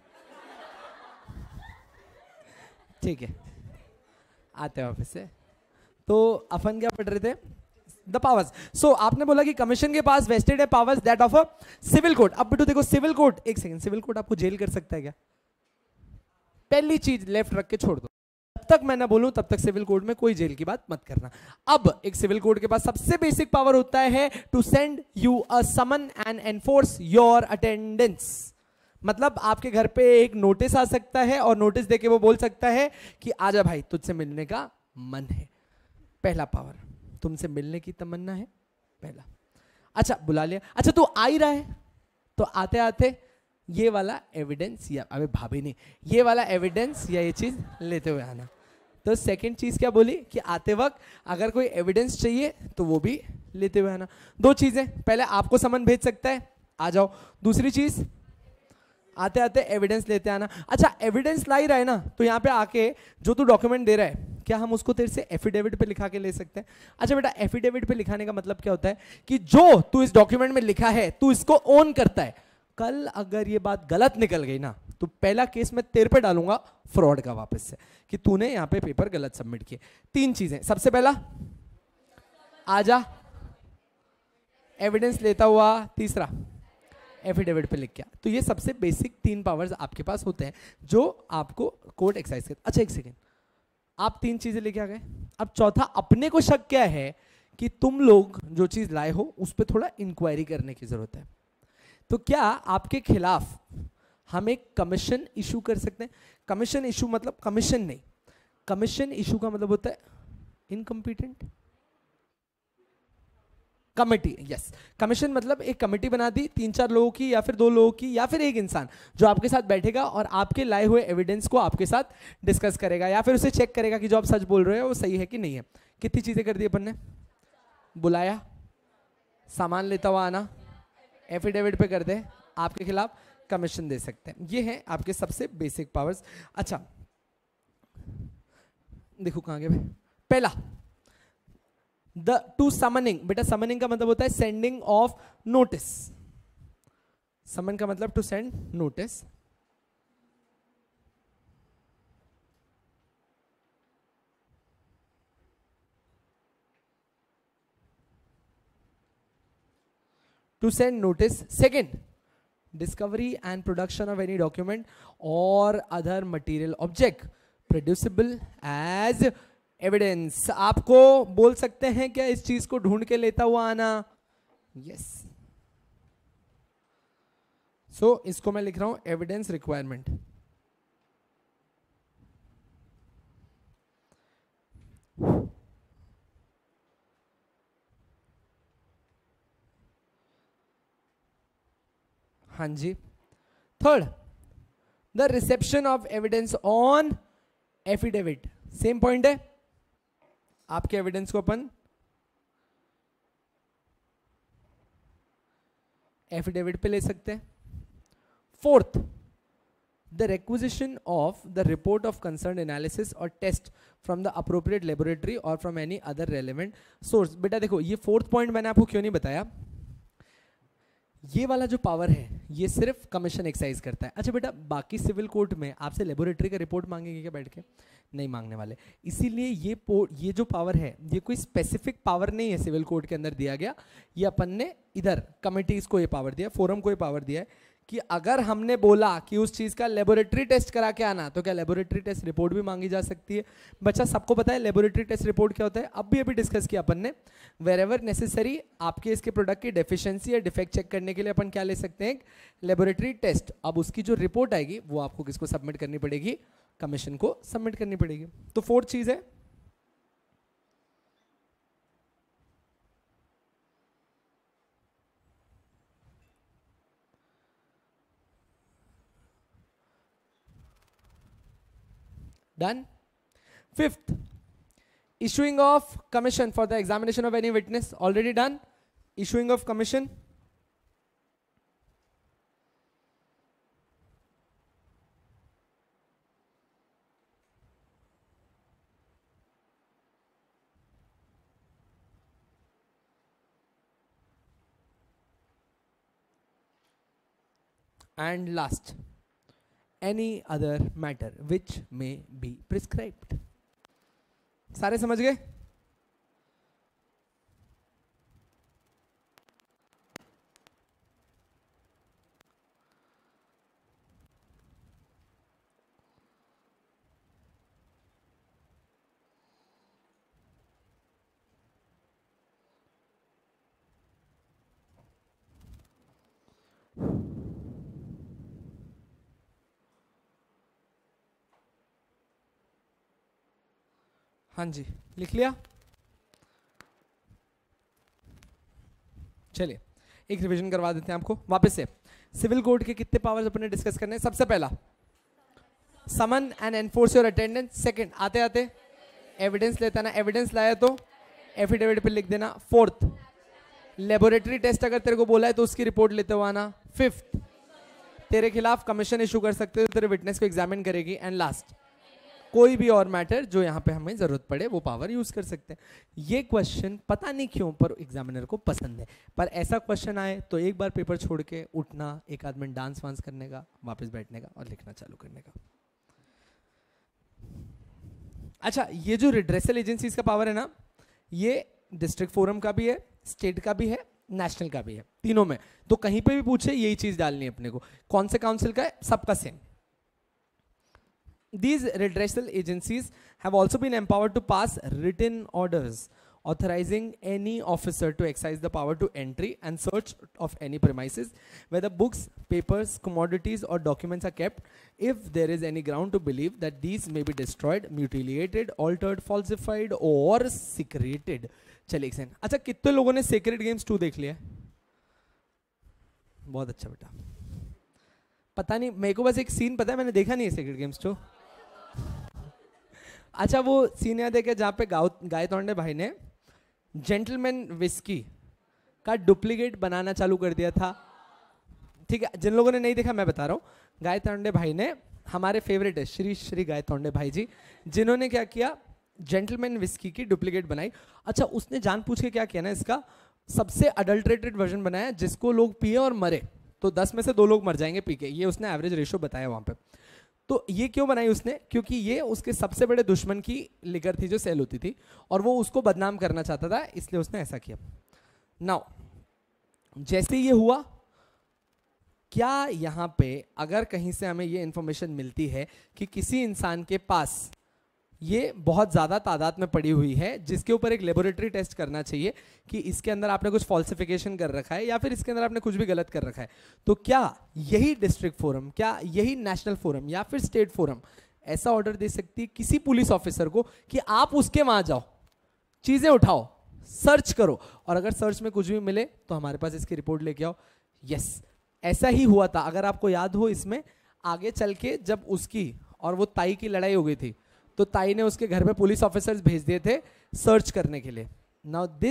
ठीक है, आते हैं वापस से। तो अपन क्या पढ़ रहे थे? The powers. सो आपने बोला कि कमीशन के पास वेस्टेड है powers that of a civil court. अब बेटू देखो, सिविल कोर्ट, एक सेकंड, सिविल कोर्ट आपको जेल कर सकता है क्या? पहली चीज लेफ्ट रख के छोड़ दो, जब तक मैं ना बोलूं तब तक सिविल कोड में कोई जेल की बात मत करना। अब एक सिविल कोड के पास सबसे बेसिक पावर होता है to send you a summon and enforce your attendance. मतलब आपके घर पे एक नोटिस आ सकता है और नोटिस देके वो बोल सकता है कि आजा भाई तुझसे मिलने का मन है। पहला पावर, तुमसे मिलने की तमन्ना है, पहला। अच्छा बुला लिया, अच्छा तू आ ही रहा है, तो आते आते ये वाला एविडेंस, या अबे भाभी नहीं, ये वाला एविडेंस या ये चीज लेते हुए आना। तो सेकंड चीज क्या बोली कि आते वक्त अगर कोई एविडेंस चाहिए तो वो भी लेते हुए आना। दो चीजें, पहले आपको समन भेज सकता है, आ जाओ। दूसरी चीज, आते आते एविडेंस लेते आना। अच्छा एविडेंस ला ही रहा है ना, तो यहाँ पे आके जो तू डॉक्यूमेंट दे रहा है, क्या हम उसको तेरे से एफिडेविट पे लिखा के ले सकते हैं? अच्छा बेटा, एफिडेविट पे लिखाने का मतलब क्या होता है कि जो तू इस डॉक्यूमेंट में लिखा है तू इसको ओन करता है। कल अगर ये बात गलत निकल गई ना, तो पहला केस मैं तेरे पे डालूंगा फ्रॉड का वापस से, कि तूने यहां पे पेपर गलत सबमिट किए। तीन चीजें, सबसे पहला आजा एविडेंस लेता हुआ, तीसरा एफिडेविट पे लिख के। तो ये सबसे बेसिक तीन पावर्स आपके पास होते हैं जो आपको कोर्ट एक्सरसाइज करते। अच्छा एक सेकेंड, आप तीन चीजें लेके आ गए, अब चौथा अपने को शक क्या है कि तुम लोग जो चीज लाए हो उस पर थोड़ा इंक्वायरी करने की जरूरत है। तो क्या आपके खिलाफ हम एक कमीशन इशू कर सकते हैं? कमीशन इशू मतलब कमीशन नहीं, कमीशन इशू का मतलब होता है इनकम्पिटेंट कमेटी। यस, कमीशन मतलब एक कमेटी बना दी तीन चार लोगों की, या फिर दो लोगों की, या फिर एक इंसान जो आपके साथ बैठेगा और आपके लाए हुए एविडेंस को आपके साथ डिस्कस करेगा, या फिर उसे चेक करेगा कि जो आप सच बोल रहे हो वो सही है कि नहीं है। कितनी चीजें कर दी अपन ने? बुलाया, सामान लेता हुआ आना, एफिडेविट पे कर दे, आपके खिलाफ कमीशन दे सकते हैं। ये है आपके सबसे बेसिक पावर्स। अच्छा देखो कहां गए भाई। पहला, द टू समनिंग। बेटा समनिंग का मतलब होता है सेंडिंग ऑफ नोटिस। समन का मतलब to send notice. To send notice. Second, discovery and production of any document और other material object producible as evidence. आपको बोल सकते हैं क्या इस चीज को ढूंढ के लेता हुआ आना? यस। सो इसको मैं लिख रहा हूं एविडेंस रिक्वायरमेंट। हाँ जी। Third, the reception of evidence on affidavit. Same point है, आपके एविडेंस को अपन एफिडेविट पे ले सकते हैं, fourth, the requisition of the report of concerned analysis or test from the appropriate laboratory or from any other relevant source. बेटा देखो ये फोर्थ पॉइंट मैंने आपको क्यों नहीं बताया, ये वाला जो पावर है ये सिर्फ कमीशन एक्सरसाइज करता है. अच्छा बेटा बाकी सिविल कोर्ट में आपसे लेबोरेटरी का रिपोर्ट मांगेंगे क्या बैठ के? नहीं मांगने वाले. इसीलिए ये ये जो पावर है ये कोई स्पेसिफिक पावर नहीं है सिविल कोर्ट के अंदर दिया गया, ये अपन ने इधर कमिटीज को ये पावर दिया, फोरम को ये पावर दिया है कि अगर हमने बोला कि उस चीज का लेबोरेटरी टेस्ट करा के आना तो क्या लेबोरेटरी टेस्ट रिपोर्ट भी मांगी जा सकती है. बच्चा सबको पता है लेबोरेटरी टेस्ट रिपोर्ट क्या होता है, अब भी अभी डिस्कस किया अपन ने. वेरेवर नेसेसरी आपके इसके प्रोडक्ट की डेफिशिएंसी या डिफेक्ट चेक करने के लिए अपन क्या ले सकते हैं, लेबोरेटरी टेस्ट. अब उसकी जो रिपोर्ट आएगी वो आपको किसको सबमिट करनी पड़ेगी, कमीशन को सबमिट करनी पड़ेगी. तो फोर्थ चीज है done. Fifth, issuing of commission for the examination of any witness, already done. Issuing of commission. And last, any other matter which may be prescribed. सारे समझ गए? हाँ जी लिख लिया. चलिए एक रिवीजन करवा देते हैं आपको वापस से. सिविल कोड के कितने पावर्स अपने डिस्कस करने हैं. सबसे पहला summon and enforce your attendance. Second आते आते एविडेंस लेता ना, एविडेंस लाया तो एफिडेविट पे लिख देना. फोर्थ लेबोरेटरी टेस्ट अगर तेरे को बोला है तो उसकी रिपोर्ट लेते हुए आना. फिफ्थ तेरे खिलाफ कमीशन इशू कर सकते हो, तेरे विटनेस को एग्जामिन करेगी. एंड लास्ट कोई भी और मैटर जो यहाँ पे हमें जरूरत पड़े वो पावर यूज कर सकते हैं. ये क्वेश्चन पता नहीं क्यों पर एग्जामिनर को पसंद है, पर ऐसा क्वेश्चन आए तो एक बार पेपर छोड़ के उठना, एक आध मिनट डांस वांस करने का, वापस बैठने का और लिखना चालू करने का. अच्छा ये जो रिड्रेसल एजेंसीज का पावर है ना, ये डिस्ट्रिक्ट फोरम का भी है, स्टेट का भी है, नेशनल का भी है, तीनों में. तो कहीं पे भी पूछे यही चीज डालनी है अपने को. कौन से काउंसिल का है, सबका same. These redressal agencies have also been empowered to pass written orders authorizing any officer to exercise the power to entry and search of any premises where the books, papers, commodities or documents are kept if there is any ground to believe that these may be destroyed, mutilated, altered, falsified or secreted. चलिए एक second. अच्छा कितने लोगों ने secret games to देख लिया? बहुत अच्छा बेटा. पता नहीं मेरे को बस एक सीन पता है, मैंने देखा नहीं है सेक्रेट गेम्स टू. अच्छा वो सीन याद है क्या जहाँ पे गाय तोंडे भाई ने जेंटलमैन विस्की का डुप्लीकेट बनाना चालू कर दिया था. ठीक है जिन लोगों ने नहीं देखा मैं बता रहा हूँ. गाय तोंडे भाई ने, हमारे फेवरेट है श्री श्री गाय तोंडे भाई जी, जिन्होंने क्या किया जेंटलमैन विस्की की डुप्लीकेट बनाई. अच्छा उसने जानबूझ के क्या किया ना, इसका सबसे अडल्ट्रेटेड वर्जन बनाया जिसको लोग पिए और मरे तो दस में से दो लोग मर जाएंगे पी के. ये उसने एवरेज रेशो बताया वहां पे. तो ये क्यों बनाई उसने, क्योंकि ये उसके सबसे बड़े दुश्मन की लिकर थी जो सेल होती थी और वो उसको बदनाम करना चाहता था, इसलिए उसने ऐसा किया. नाउ जैसे ये हुआ, क्या यहां पे अगर कहीं से हमें ये इंफॉर्मेशन मिलती है कि किसी इंसान के पास ये बहुत ज्यादा तादाद में पड़ी हुई है जिसके ऊपर एक लेबोरेटरी टेस्ट करना चाहिए कि इसके अंदर आपने कुछ फॉल्सिफिकेशन कर रखा है या फिर इसके अंदर आपने कुछ भी गलत कर रखा है, तो क्या यही डिस्ट्रिक्ट फोरम, क्या यही नेशनल फोरम या फिर स्टेट फोरम ऐसा ऑर्डर दे सकती है किसी पुलिस ऑफिसर को कि आप उसके वहां जाओ, चीजें उठाओ, सर्च करो और अगर सर्च में कुछ भी मिले तो हमारे पास इसकी रिपोर्ट लेके आओ. यस ऐसा ही हुआ था. अगर आपको याद हो इसमें आगे चल के जब उसकी और वो ताई की लड़ाई हो गई थी तो ताई ने उसके घर पे पुलिस ऑफिसर्स भेज दिए थे सर्च करने के लिए. Now this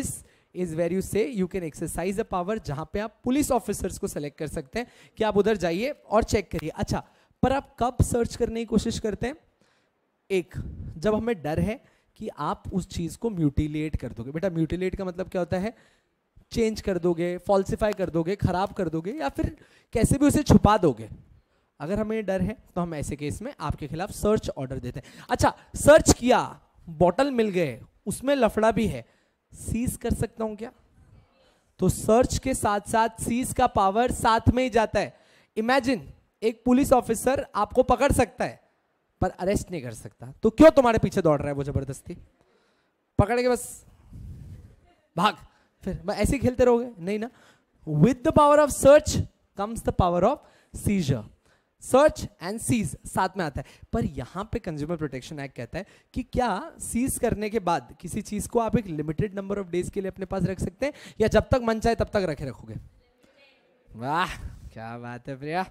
is where you say you can exercise a power, जहां पे आप पुलिस ऑफिसर्स को सेलेक्ट कर सकते हैं कि आप उधर जाइए और चेक करिए। अच्छा, पर आप कब सर्च करने की कोशिश करते हैं? एक, जब हमें डर है कि आप उस चीज को म्यूटिलेट कर दोगे। बेटा म्यूटिलेट का मतलब क्या होता है? चेंज कर दोगे, फॉल्सिफाई कर दोगे, खराब कर दोगे, या फिर कैसे भी उसे छुपा दोगे। अगर हमें डर है तो हम ऐसे केस में आपके खिलाफ सर्च ऑर्डर देते हैं। अच्छा, सर्च किया, बॉटल मिल गए, उसमें लफड़ा भी है, सीज कर सकता हूं क्या? तो सर्च के साथ साथ सीज का पावर साथ में ही जाता है। इमेजिन एक पुलिस ऑफिसर आपको पकड़ सकता है पर अरेस्ट नहीं कर सकता, तो क्यों तुम्हारे पीछे दौड़ रहा है वो जबरदस्ती? पकड़ के बस भाग, फिर ऐसे ही खेलते रहोगे? नहीं ना। With the power of search comes the power of seizure. Search and seize साथ में आता है। पर यहां पे कंज्यूमर प्रोटेक्शन एक्ट कहता है कि क्या सीज करने के बाद किसी चीज को आप एक लिमिटेड नंबर ऑफ डेज के लिए अपने पास रख सकते हैं, या जब तक मन चाहे तब तक रखे रखोगे? वाह क्या बात है प्रिया।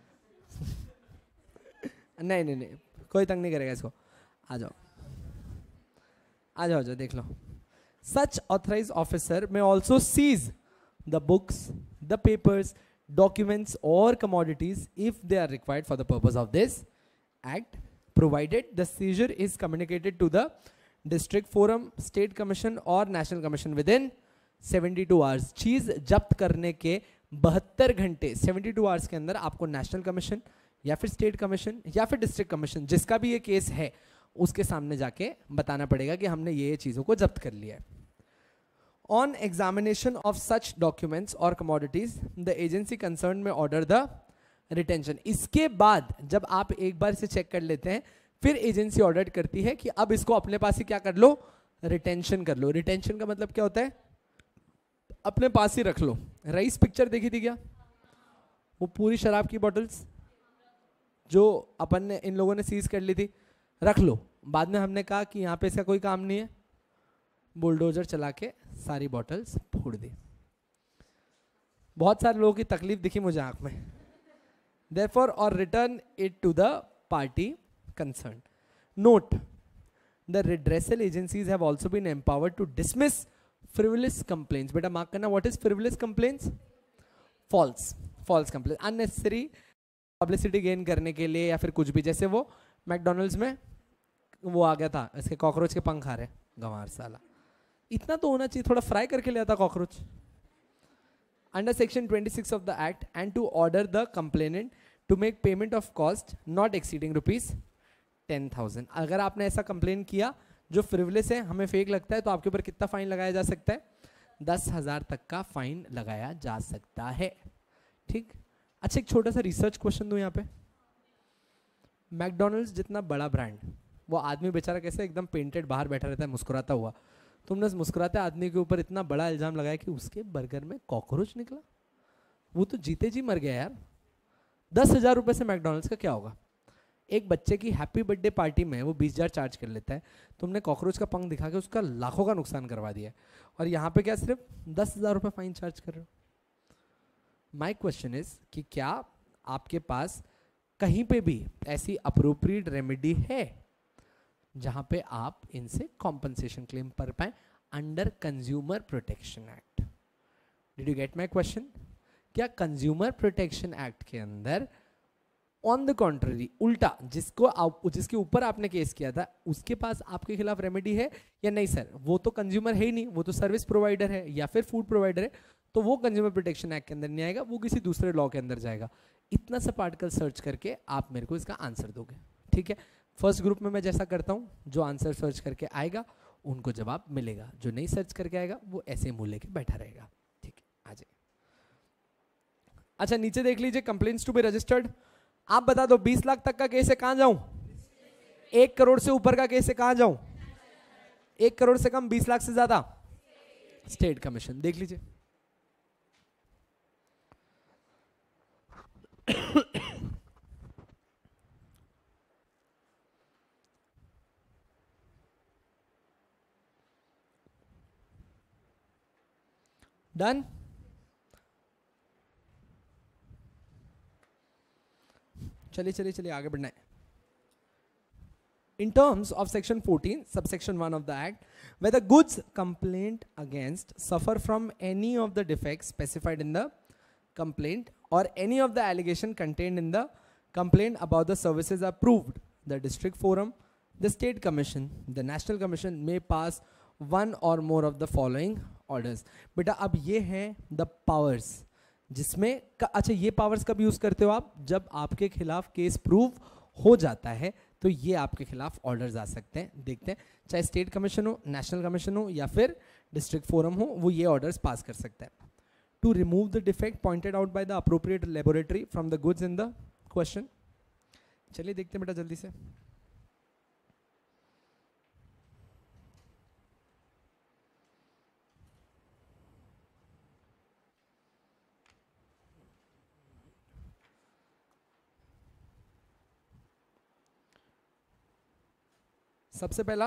नहीं नहीं नहीं, कोई तंग नहीं करेगा इसको। आ जाओ आ जाओ, जाओ देख लो। Such authorise officer may also seize the books, the papers, documents or commodities if they are required for the purpose of this act, provided the seizure is communicated to the district forum, state commission or national commission within seventy-two hours। चीज जब्त करने के बहत्तर घंटे बहत्तर hours के अंदर आपको नेशनल कमीशन या फिर स्टेट कमीशन या फिर डिस्ट्रिक्ट कमीशन, जिसका भी ये केस है, उसके सामने जाके बताना पड़ेगा कि हमने ये ये चीजों को जब्त कर लिया है। On examination of such documents or commodities, the agency concerned may order the retention। इसके बाद जब आप एक बार इसे चेक कर लेते हैं, फिर एजेंसी ऑर्डर करती है कि अब इसको अपने पास ही क्या कर लो, रिटेंशन कर लो। रिटेंशन का मतलब क्या होता है? अपने पास ही रख लो। राइस पिक्चर देखी थी क्या? वो पूरी शराब की बॉटल्स जो अपन ने इन लोगों ने सीज कर ली थी, रख लो। बाद में हमने कहा कि यहाँ पे इसका कोई काम नहीं है, बुलडोजर चला के सारी बॉटल्स फोड़ दी। बहुत सारे लोगों की तकलीफ दिखी मुझे आंख में। Therefore or return it to the party concerned। Note, the redressal agencies have also been empowered to dismiss frivolous complaints। बेटा मार्क करना, what is frivolous complaints? False, false complaints, unnecessary publicity gain करने के लिए या फिर कुछ भी। जैसे वो मैकडोनल्ड्स में वो आ गया था, इसके कॉकरोच के पंख आ रहे, गंवार साला। इतना तो होना चाहिए, थोड़ा फ्राई करके ले आता cockroach. Under section twenty-six of the act and to order the complainant to make payment of cost not exceeding rupees ten thousand. अगर आपने ऐसा कंप्लेन किया जो फ्रिवलेस है, हमें फेक लगता है, तो आपके ऊपर कितना फाइन लगाया जा सकता है? दस हजार तक का फाइन लगाया जा सकता है। ठीक। अच्छा, एक छोटा सा रिसर्च क्वेश्चन दूं यहाँ पे। मैकडोनल्ड्स जितना बड़ा ब्रांड, वो आदमी बेचारा कैसे एकदम पेंटेड बाहर बैठा रहता है मुस्कुराता हुआ, तुमने उस मुस्कुराते आदमी के ऊपर इतना बड़ा इल्जाम लगाया कि उसके बर्गर में कॉकरोच निकला। वो तो जीते जी मर गया यार। दस हजार रुपये से मैकडोनल्ड्स का क्या होगा? एक बच्चे की हैप्पी बर्थडे पार्टी में वो बीस हजार चार्ज कर लेता है, तुमने कॉकरोच का पंख दिखा के उसका लाखों का नुकसान करवा दिया है, और यहाँ पे क्या सिर्फ दस हजार रुपये फाइन चार्ज कर रहे हो? माई क्वेश्चन इज कि क्या आपके पास कहीं पे भी ऐसी अप्रोप्रिएट रेमेडी है जहां पे आप इनसे कॉम्पनसेशन क्लेम कर पाए under consumer protection act? Did you get my question? क्या कंज्यूमर प्रोटेक्शन एक्ट के अंदर ऑन द कॉन्ट्ररी, उल्टा, जिसको आप, जिसके ऊपर आपने केस किया था, उसके पास आपके खिलाफ रेमेडी है या नहीं? सर वो तो कंज्यूमर है ही नहीं, वो तो सर्विस प्रोवाइडर है या फिर फूड प्रोवाइडर है, तो वो कंज्यूमर प्रोटेक्शन एक्ट के अंदर नहीं आएगा, वो किसी दूसरे लॉ के अंदर जाएगा। इतना सा पार्टिकल सर्च करके आप मेरे को इसका आंसर दोगे, ठीक है? फर्स्ट ग्रुप में मैं जैसा करता हूँ, जो आंसर सर्च करके आएगा उनको जवाब मिलेगा, जो नहीं सर्च करके आएगा वो ऐसे मुंह लेके बैठा रहेगा, ठीक है? आ जाइए। अच्छा, नीचे देख लीजिए, कंप्लेंट्स टू बी रजिस्टर्ड। आप बता दो, बीस लाख तक का केस है कहां जाऊं? एक करोड़ से ऊपर का केस है कहां जाऊं? एक करोड़ से कम, बीस लाख से ज्यादा स्टेट कमीशन। देख लीजिए। डन। चलिए चलिए चलिए आगे बढ़ना है। in terms of section fourteen subsection one of the act, where the goods complained against suffer from any of the defects specified in the complaint or any of the allegation contained in the complaint about the services are proved, the district forum, the state commission, the national commission may pass one or more of the following orders. बेटा अब ये हैं the powers, जिसमें अच्छा ये powers कब use करते हो आप, जब आपके खिलाफ केस प्रूव हो जाता है तो ये आपके खिलाफ ऑर्डर्स आ सकते हैं. देखते हैं, चाहे स्टेट कमीशन हो, नेशनल कमीशन हो या फिर डिस्ट्रिक्ट फोरम हो, वो ये ऑर्डर्स पास कर सकता है. To remove the defect pointed out by the appropriate laboratory from the goods in the question. चलिए देखते हैं बेटा जल्दी से. सबसे पहला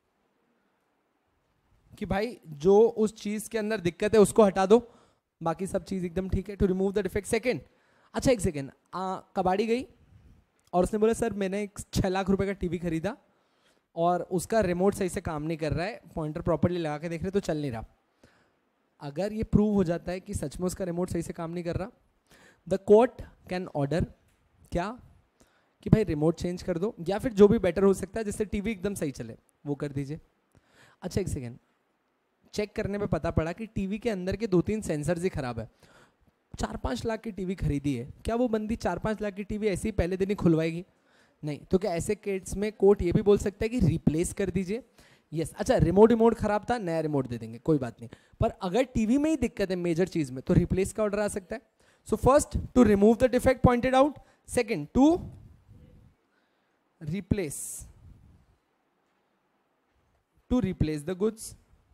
कि भाई जो उस चीज के अंदर दिक्कत है उसको हटा दो, बाकी सब चीज एकदम ठीक है. To remove the defect. Second, अच्छा एक सेकेंड, कबाड़ी गई और उसने बोला सर मैंने एक छह लाख रुपए का टीवी खरीदा और उसका रिमोट सही से काम नहीं कर रहा है, पॉइंटर प्रॉपर्ली लगा के देख रहे तो चल नहीं रहा. अगर ये प्रूव हो जाता है कि सच में उसका रिमोट सही से काम नहीं कर रहा, द कोर्ट कैन ऑर्डर क्या कि भाई रिमोट चेंज कर दो, या फिर जो भी बेटर हो सकता है जिससे टीवी एकदम सही चले वो कर दीजिए. अच्छा एक सेकेंड, चेक करने पे पता पड़ा कि टीवी के अंदर के दो तीन सेंसर्स ही खराब है. चार पाँच लाख की टीवी खरीदी है, क्या वो बंदी चार पाँच लाख की टीवी ऐसे ही पहले दिन ही खुलवाएगी? नहीं. तो क्या ऐसे केस में कोर्ट ये भी बोल सकता है कि रिप्लेस कर दीजिए? यस. अच्छा रिमोट रिमोट खराब था, नया रिमोट दे देंगे, कोई बात नहीं. पर अगर टीवी में ही दिक्कत है मेजर चीज में तो रिप्लेस का ऑर्डर आ सकता है. So first to remove the defect pointed out, second to replace to replace the goods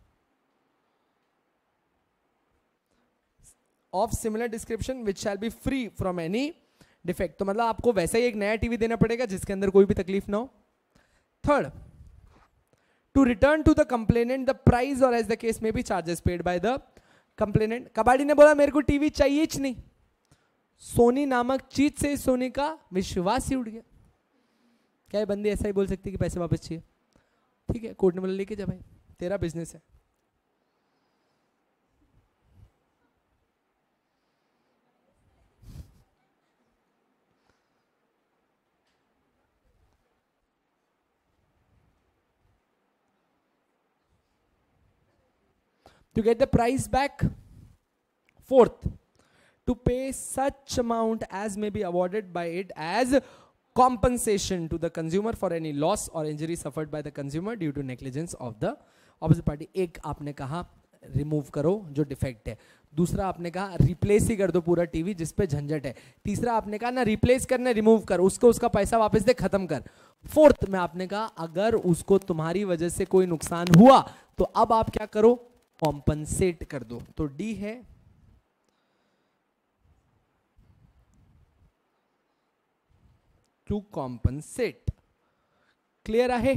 of similar description which shall be free from any defect. तो मतलब आपको वैसा ही एक नया टीवी देना पड़ेगा जिसके अंदर कोई भी तकलीफ ना हो. Third, to return to the complainant the price or as the case may be charges paid by the complainant. कबाड़ी ने बोला मेरे को टीवी चाहिए ही नहीं, सोनी नामक चीज से सोनी का विश्वास ही उड़ गया. क्या बंदी ऐसा ही बोल सकती कि पैसे वापस चाहिए? ठीक है, कोर्ट ने बोला लेके जा भाई, तेरा बिजनेस है. To get the price back. Fourth, to pay such amount as may be awarded by it as compensation to the consumer for any loss or injury suffered by the consumer due to negligence of the opposite party. एक आपने कहा remove करो जो defect है, दूसरा आपने कहा replace ही कर दो पूरा टीवी जिस पे झंझट है, तीसरा आपने कहा ना रिप्लेस करना रिमूव कर, उसको उसका पैसा वापस दे, खत्म कर. फोर्थ में आपने कहा अगर उसको तुम्हारी वजह से कोई नुकसान हुआ तो अब आप क्या करो, कॉम्पनसेट कर दो. तो डी है टू कॉम्पनसेट. क्लियर आहे?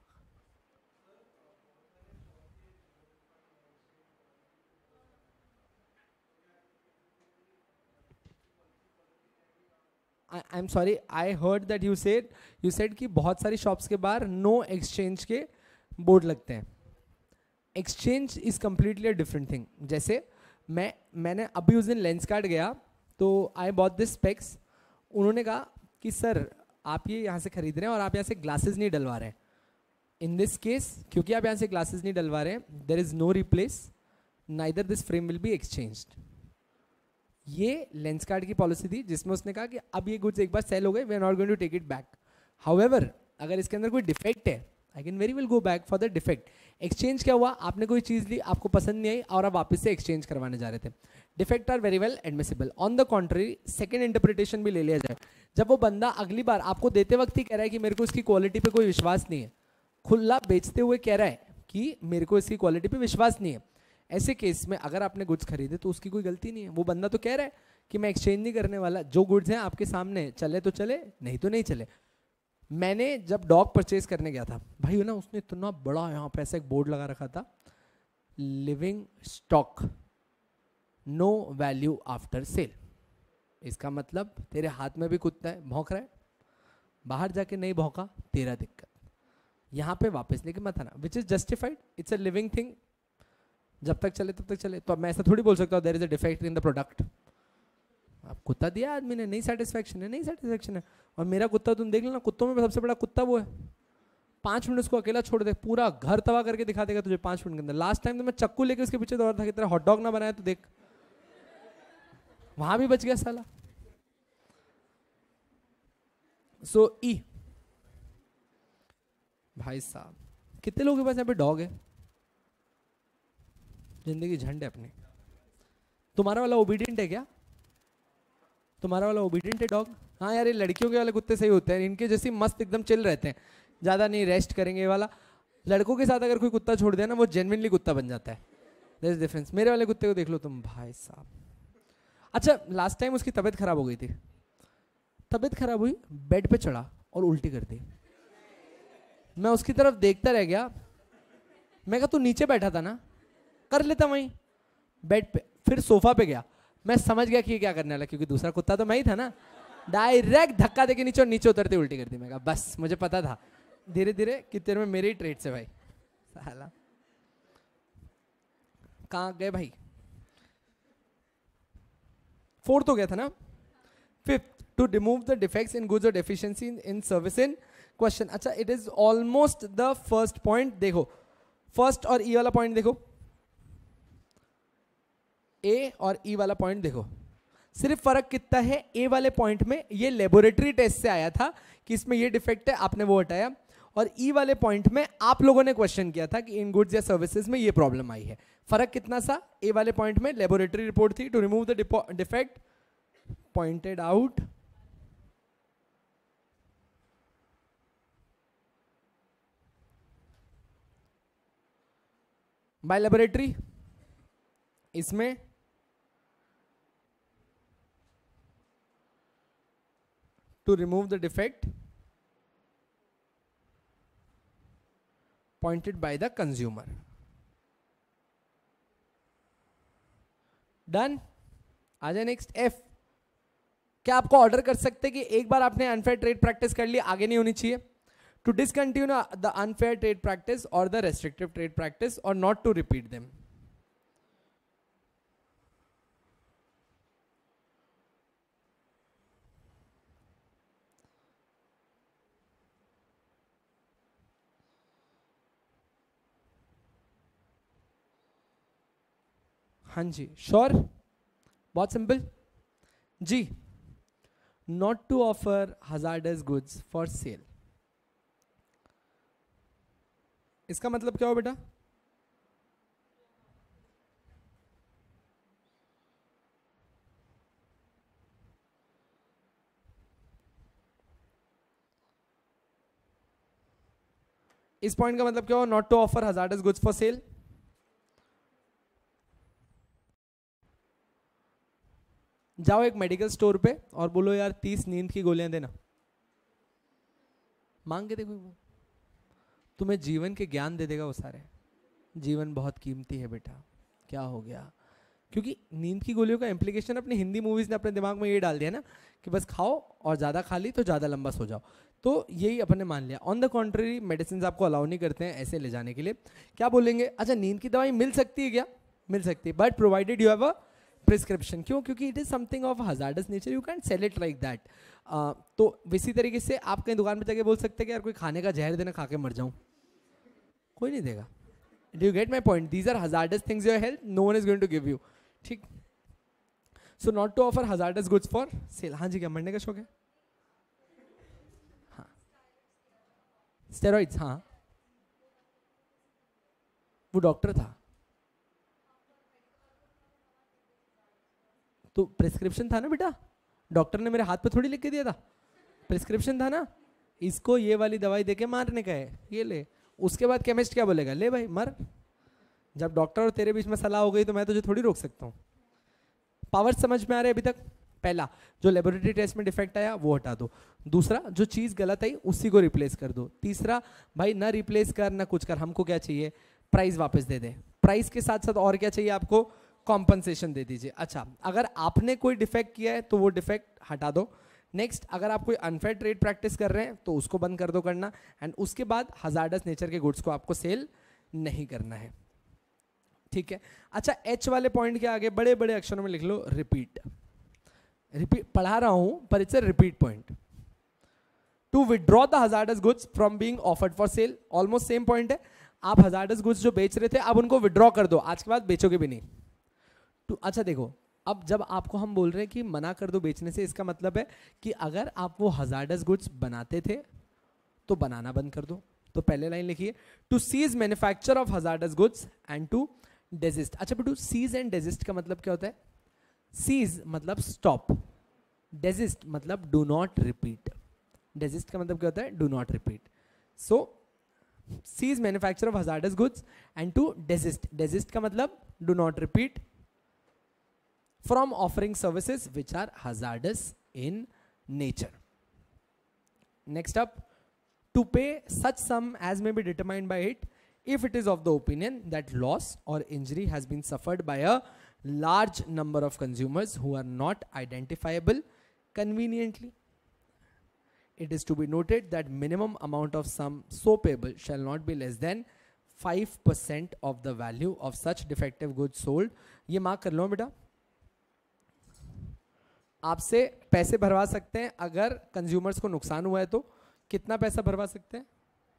I am sorry, I heard that you said you said कि बहुत सारी शॉप्स के बाहर नो एक्सचेंज के बोर्ड लगते हैं. Exchange is completely different thing. जैसे मैं मैंने अभी उस दिन लेंस कार्ड गया तो आई बॉट दिस स्पेक्स, उन्होंने कहा कि सर आप ये यहाँ से खरीद रहे हैं और आप यहाँ से ग्लासेस नहीं डलवा रहे हैं. इन दिस केस क्योंकि आप यहाँ से ग्लासेस नहीं डलवा रहे हैं, there is no replace, neither this frame will be exchanged. ये लेंस कार्ड की पॉलिसी थी जिसमें उसने कहा कि अब ये गुड्स एक बार सेल हो गए, we are not going to take it back. However अगर इसके अंदर कोई डिफेक्ट है, I can very will go back for the defect. Exchange क्या हुआ, आपने कोई चीज ली, आपको पसंद नहीं आई और आप वापस से एक्सचेंज करवाने जा रहे थे. Defect are very well admissible. On the contrary second interpretation भी ले लिया जाए. जब वो बंदा अगली बार आपको देते वक्त ही कह रहा है कि मेरे को इसकी क्वालिटी पे कोई विश्वास नहीं है, खुला बेचते हुए कह रहा है कि मेरे को इसकी क्वालिटी पे विश्वास नहीं है, ऐसे केस में अगर आपने गुड्स खरीदे तो उसकी कोई गलती नहीं है. वो बंदा तो कह रहा है कि मैं एक्सचेंज नहीं करने वाला, जो गुड्स हैं आपके सामने चले तो चले, नहीं तो नहीं चले. मैंने जब डॉग परचेज करने गया था भाई ना, उसने इतना बड़ा यहाँ पे ऐसा एक बोर्ड लगा रखा था, living stock, no value after sale. इसका मतलब तेरे हाथ में भी कुत्ता है, भौंक रहा है, बाहर जाके नहीं भौंका तेरा दिक्कत. यहाँ पे वापस लेके मत आना, which is justified, it's a living thing, जब तक चले तब तक चले। तो अब मैं ऐसा थोड़ी बोल सकता हूँ there is a defect in the product. अब कुत्ता दिया आदमी ने, नहीं सेटिस्फेक्शन है, नहीं सेटिस्फेक्शन है। और मेरा कुत्ता तुम देख लेना, कुत्तों में सबसे बड़ा कुत्ता वो है, पांच मिनट उसको अकेला छोड़ दे, पूरा घर तबाह करके दिखा देगा तुझे पांच मिनट के अंदर। लास्ट टाइम तो मैं चक्कू लेके उसके पीछे दौड़ा था कि तेरा हॉट डॉग ना बनाया तो देख, वहां भी बच गया साला। सो so, ई भाई साहब, कितने लोगों के पास यहाँ पे डॉग है? जिंदगी झंड है अपनी। तुम्हारा वाला ओबीडियंट है क्या? तुम्हारा वाला ओबीडियंट है डॉग? हाँ यार, ये लड़कियों के वाले कुत्ते सही होते हैं, इनके जैसी मस्त एकदम चिल रहते हैं, ज़्यादा नहीं रेस्ट करेंगे। ये वाला लड़कों के साथ अगर कोई कुत्ता छोड़ दिया ना, वो जेन्युइनली कुत्ता बन जाता है। There is difference. मेरे वाले कुत्ते को देख लो तुम, भाई साहब। अच्छा, लास्ट टाइम उसकी तबीयत खराब हो गई थी, तबीयत खराब हुई, बेड पे चढ़ा और उल्टी कर दी। मैं उसकी तरफ देखता रह गया, मैं कहा तू नीचे बैठा था ना, कर लेता वहीं बेड पे। फिर सोफा पे गया, मैं समझ गया कि ये क्या करने वाला, क्योंकि दूसरा कुत्ता तो मैं ही था ना। डायरेक्ट धक्का देके नीचे, और नीचे उतरते उल्टी कर दी। मैं कहा बस, मुझे पता था धीरे धीरे कि तेरे में मेरे ही ट्रेड्स है भाई। साला कहाँ गए भाई? फोर्थ हो गया था ना। Fifth, to remove the defects in goods और deficiency in service in question. अच्छा, it is almost the first point. देखो फर्स्ट और ई वाला पॉइंट देखो, ए और ई वाला पॉइंट देखो, सिर्फ फर्क कितना है? ए वाले पॉइंट में ये लेबोरेटरी टेस्ट से आया था कि इसमें ये डिफेक्ट है, आपने वो हटाया। और ई वाले पॉइंट में आप लोगों ने क्वेश्चन किया था कि इन गुड्स या सर्विसेज में ये प्रॉब्लम आई है। फर्क कितना सा? ए वाले पॉइंट में लेबोरेटरी रिपोर्ट थी, to remove the defect pointed out by laboratory. इसमें to remove the defect pointed by the consumer. Done. आ जाए नेक्स्ट, एफ। क्या आपको ऑर्डर कर सकते कि एक बार आपने अनफेयर ट्रेड प्रैक्टिस कर ली, आगे नहीं होनी चाहिए? To discontinue the unfair trade practice और द रेस्ट्रिक्टिव ट्रेड प्रैक्टिस और नॉट टू रिपीट देम। हाँ जी, श्योर, बहुत सिंपल जी। Not to offer hazardous goods for sale, इसका मतलब क्या हो बेटा? इस पॉइंट का मतलब क्या हो? Not to offer hazardous goods for sale. जाओ एक मेडिकल स्टोर पे और बोलो यार तीस नींद की गोलियां देना, मांग के देखो, वो तुम्हें जीवन के ज्ञान दे देगा वो सारे। जीवन बहुत कीमती है बेटा, क्या हो गया? क्योंकि नींद की गोलियों का इम्प्लीकेशन अपनी हिंदी मूवीज ने अपने दिमाग में ये डाल दिया ना कि बस खाओ और ज़्यादा खा ली तो ज़्यादा लंबा सो जाओ, तो यही अपन ने मान लिया। ऑन द कॉन्ट्ररी मेडिसिन आपको अलाउ नहीं करते हैं ऐसे ले जाने के लिए। क्या बोलेंगे? अच्छा, नींद की दवाई मिल सकती है क्या? मिल सकती है, but provided you have a prescription. क्यों? क्योंकि it is something of hazardous nature, you can sell it like that. तो इसी तरीके से आप कहीं दुकान पर जाके बोल सकते हैं कि यार कोई खाने का जहर देना, खा के मर जाऊं, कोई नहीं देगा। Do you get my point? These are hazardous things your health, no one is going to give you. ठीक, so not to offer hazardous goods for sale. हाँ जी, क्या मरने का शौक है? हाँ, स्टेरॉइड्स, हाँ, वो डॉक्टर था तो प्रिस्क्रिप्शन था ना बेटा, डॉक्टर ने मेरे हाथ पे थोड़ी लिख के दिया था, प्रिस्क्रिप्शन था ना, इसको ये वाली दवाई देके मारने का है, ये ले। उसके बाद केमिस्ट क्या बोलेगा? ले भाई मर। जब डॉक्टर और तेरे बीच में सलाह हो गई तो मैं तुझे थोड़ी रोक सकता हूँ। पावर समझ में आ रहा है अभी तक? पहला, जो लेबोरेटरी टेस्ट में डिफेक्ट आया वो हटा दो। दूसरा, जो चीज़ गलत आई उसी को रिप्लेस कर दो। तीसरा, भाई ना रिप्लेस कर ना कुछ कर, हमको क्या चाहिए? प्राइस वापस दे दे। प्राइस के साथ साथ और क्या चाहिए आपको? कॉम्पनसेशन दे दीजिए। अच्छा, अगर आपने कोई डिफेक्ट किया है तो वो डिफेक्ट हटा दो, नेक्स्ट, अगर आप कोई अनफेयर ट्रेड प्रैक्टिस कर रहे हैं तो उसको बंद कर दो करना, एंड उसके बाद हजार्डस नेचर के गुड्स को आपको सेल नहीं करना है, ठीक है। अच्छा, एच वाले पॉइंट के आगे बड़े बड़े अक्षरों में लिख लो रिपीट। रिपीट पढ़ा रहा हूं पर it's a repeat point. To withdraw the hazardous goods from being offered for sale, almost same point है। आप हजार्डस गुड्स जो बेच रहे थे अब उनको विड्रॉ कर दो, आज के बाद बेचोगे भी नहीं। तो अच्छा देखो, अब जब आपको हम बोल रहे हैं कि मना कर दो बेचने से, इसका मतलब है कि अगर आप वो हजार्डस गुड्स बनाते थे तो बनाना बंद कर दो। तो पहले लाइन लिखिए, to cease manufacture of hazardous goods and to desist. अच्छा बेटू, सीज एंड डेजिस्ट का मतलब क्या होता है? सीज मतलब स्टॉप, डेजिस्ट मतलब डू नॉट रिपीट। डेजिस्ट का मतलब क्या होता है? Do not repeat. So cease manufacture of hazardous goods and to desist. Desist का मतलब do not repeat from offering services which are hazardous in nature. Next up, to pay such sum as may be determined by it if it is of the opinion that loss or injury has been suffered by a large number of consumers who are not identifiable conveniently. It is to be noted that minimum amount of sum so payable shall not be less than five percent of the value of such defective goods sold. ये mark कर लो बेटा, आपसे पैसे भरवा सकते हैं अगर कंज्यूमर्स को नुकसान हुआ है तो कितना पैसा भरवा सकते हैं?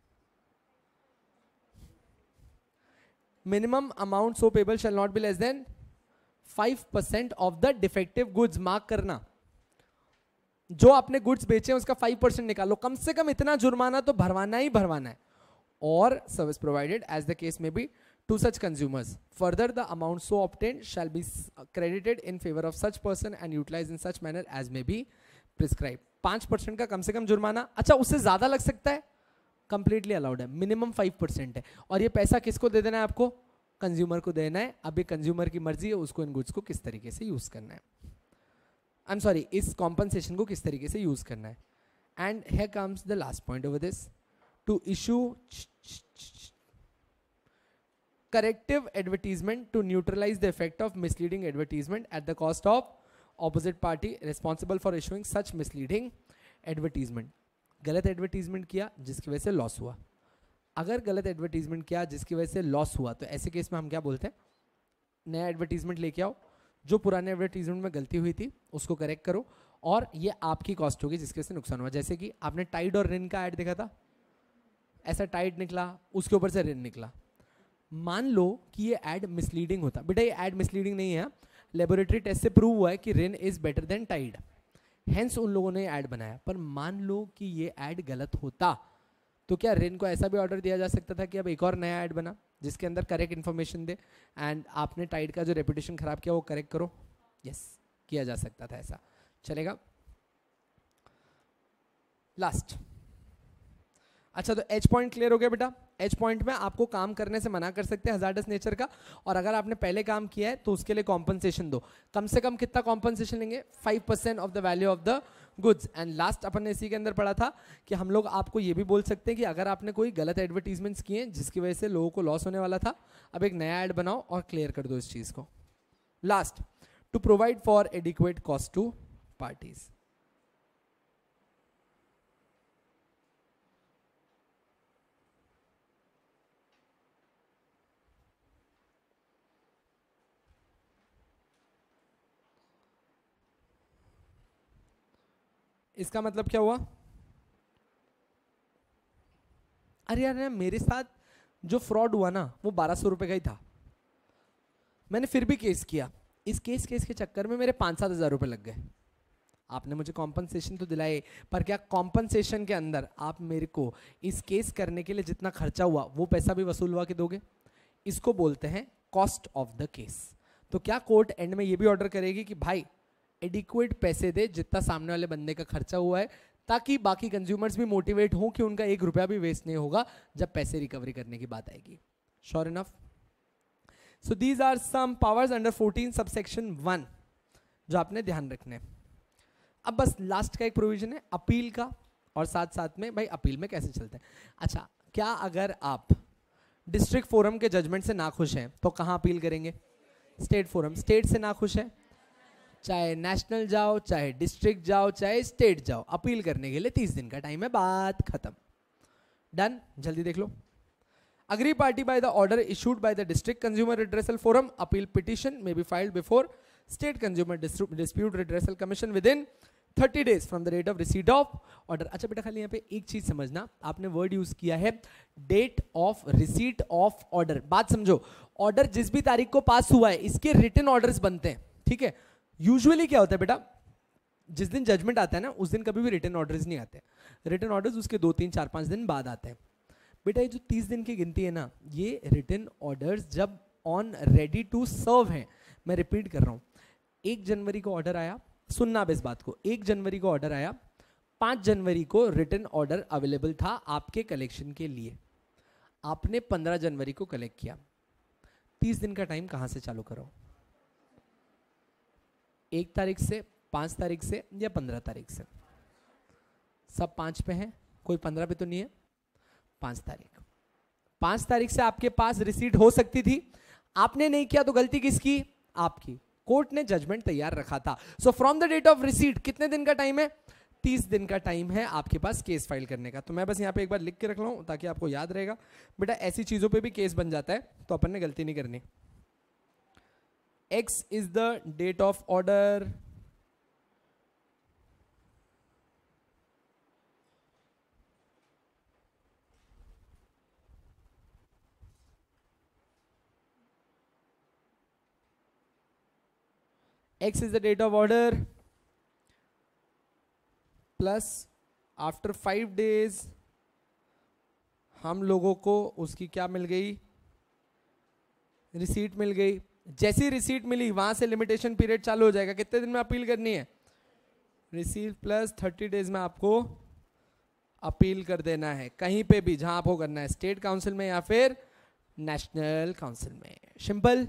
Minimum amount so payable shall not be less than five percent of the defective goods. Mark करना, जो आपने गुड्स बेचे हैं उसका फाइव परसेंट निकालो, कम से कम इतना जुर्माना तो भरवाना ही भरवाना है। और service provided as the case में be to such consumers. Further, the amount so obtained shall be credited in favor of such person and utilized in such manner as may be prescribed. पांच percent का कम से कम जुर्माना। अच्छा, उससे ज्यादा लग सकता है, कंप्लीटली अलाउड है, मिनिमम फाइव परसेंट है। और ये पैसा किसको दे देना है? आपको कंज्यूमर को देना है। अभी कंज्यूमर की मर्जी है उसको इन गुड्स को किस तरीके से यूज करना है, आई एम सॉरी, इस कॉम्पनसेशन को किस तरीके से यूज करना है। And here comes the last point over this, to issue corrective advertisement to neutralize the effect of misleading advertisement at the cost of opposite party responsible for issuing such misleading advertisement. गलत advertisement किया जिसकी वजह से loss हुआ। अगर गलत advertisement किया जिसकी वजह से लॉस हुआ तो ऐसे केस में हम क्या बोलते हैं? नया एडवर्टीजमेंट लेके आओ, जो पुराने एडवर्टीजमेंट में गलती हुई थी उसको करेक्ट करो, और ये आपकी कॉस्ट होगी जिसकी वजह से नुकसान हुआ। जैसे कि आपने टाइड और रिन का ऐड देखा था, ऐसा टाइड निकला, उसके ऊपर से रिन निकला। मान लो कि ये ऐड मिसलीडिंग होता, बेटा ये ऐड मिसलीडिंग नहीं है, लेबोरेटरी टेस्ट से प्रूव हुआ है कि Rin is better than Tide, hence उन लोगों ने ऐड बनाया। पर मान लो कि ये ऐड गलत होता तो क्या रिन को ऐसा भी ऑर्डर दिया जा सकता था कि अब एक और नया ऐड बना जिसके अंदर करेक्ट इन्फॉर्मेशन दे, एंड आपने टाइड का जो रेपुटेशन खराब किया वो करेक्ट करो? यस yes, किया जा सकता था, ऐसा चलेगा। लास्ट, अच्छा तो एच पॉइंट क्लियर हो गया बेटा। एच पॉइंट में आपको काम करने से मना कर सकते हैं हजार्डस नेचर का, और अगर आपने पहले काम किया है तो उसके लिए कॉम्पनसेशन दो। कम से कम कितना कॉम्पनसेशन लेंगे? Five percent of the value of the goods. And last अपन ने इसी के अंदर पढ़ा था कि हम लोग आपको ये भी बोल सकते हैं कि अगर आपने कोई गलत एडवर्टीजमेंट्स किए जिसकी वजह से लोगों को लॉस होने वाला था, अब एक नया ऐड बनाओ और क्लियर कर दो इस चीज को। Last, to provide for adequate cost to parties. इसका मतलब क्या हुआ? अरे यार मेरे साथ जो फ्रॉड हुआ ना वो बारह सौ रुपए का ही था, मैंने फिर भी केस किया। इस केस केस के चक्कर में मेरे पाँच सात हजार रुपए लग गए। आपने मुझे कॉम्पनसेशन तो दिलाए, पर क्या कॉम्पनसेशन के अंदर आप मेरे को इस केस करने के लिए जितना खर्चा हुआ वो पैसा भी वसूल हुआ के दोगे? इसको बोलते हैं कॉस्ट ऑफ द केस। तो क्या कोर्ट एंड में ये भी ऑर्डर करेगी कि भाई एडिक्वेट पैसे दे जितना सामने वाले बंदे का खर्चा हुआ है, ताकि बाकी कंज्यूमर्स भी मोटिवेट हों कि उनका एक रुपया भी वेस्ट नहीं होगा जब पैसे रिकवरी करने की बात आएगी। Sure enough? So these are some powers under fourteen subsection one जो आपने ध्यान रखने। अब बस लास्ट का एक प्रोविजन है अपील का, और साथ साथ में भाई अपील में कैसे चलते हैं। अच्छा, क्या अगर आप डिस्ट्रिक्ट फोरम के जजमेंट से नाखुश हैं तो कहाँ अपील करेंगे? State forum. स्टेट से नाखुश है चाहे नेशनल जाओ, चाहे डिस्ट्रिक्ट जाओ, चाहे स्टेट जाओ, अपील करने के लिए तीस दिन का टाइम है, बात खत्म। डन, जल्दी देख लो। Agree party by the order issued by the district consumer redressal forum, appeal petition may be filed before state consumer dispute redressal commission within thirty days from the date of receipt of order. अच्छा बेटा, खाली यहाँ पे एक चीज समझना, आपने word use किया है date of receipt of order. बात समझो, ऑर्डर जिस भी तारीख को पास हुआ है इसके रिटन ऑर्डर्स बनते हैं, ठीक है। यूजुअली क्या होता है बेटा, जिस दिन जजमेंट आता है ना उस दिन कभी भी रिटन ऑर्डर्स नहीं आते, रिटन ऑर्डर्स उसके दो तीन चार पांच दिन बाद आते हैं। बेटा ये जो तीस दिन की गिनती है ना, ये रिटन ऑर्डर्स जब ऑन रेडी टू सर्व है, मैं रिपीट कर रहा हूं, एक जनवरी को ऑर्डर आया, सुनना अब इस बात को, एक जनवरी को ऑर्डर आया, पांच जनवरी को रिटन ऑर्डर अवेलेबल था आपके कलेक्शन के लिए, आपने पंद्रह जनवरी को कलेक्ट किया, तीस दिन का टाइम कहां से चालू करो? एक तारीख से, पांच तारीख से, या पंद्रह तारीख से? सब पांच पे हैं, कोई पंद्रह पे तो नहीं है। पांच तारीख, पांच तारीख से आपके पास रिसीट हो सकती थी, आपने नहीं किया तो गलती किसकी? आपकी। कोर्ट ने जजमेंट तैयार रखा था। So from the date of receipt कितने दिन का टाइम है? तीस दिन का टाइम है आपके पास केस फाइल करने का। तो मैं बस यहाँ पे एक बार लिख के रख लूं ताकि आपको याद रहेगा। बेटा ऐसी चीजों पे भी केस बन जाता है, तो अपन ने गलती नहीं करनी। X is the date of order, X is the date of order, plus after five days हम लोगों को उसकी क्या मिल गई? रिसीट मिल गई। जैसी रिसीट मिली वहां से लिमिटेशन पीरियड चालू हो जाएगा। कितने दिन में अपील करनी है? रिसीट प्लस थर्टी डेज में आपको अपील कर देना है, कहीं पे भी जहां आपको करना है, स्टेट काउंसिल में या फिर नेशनल काउंसिल में। Simple.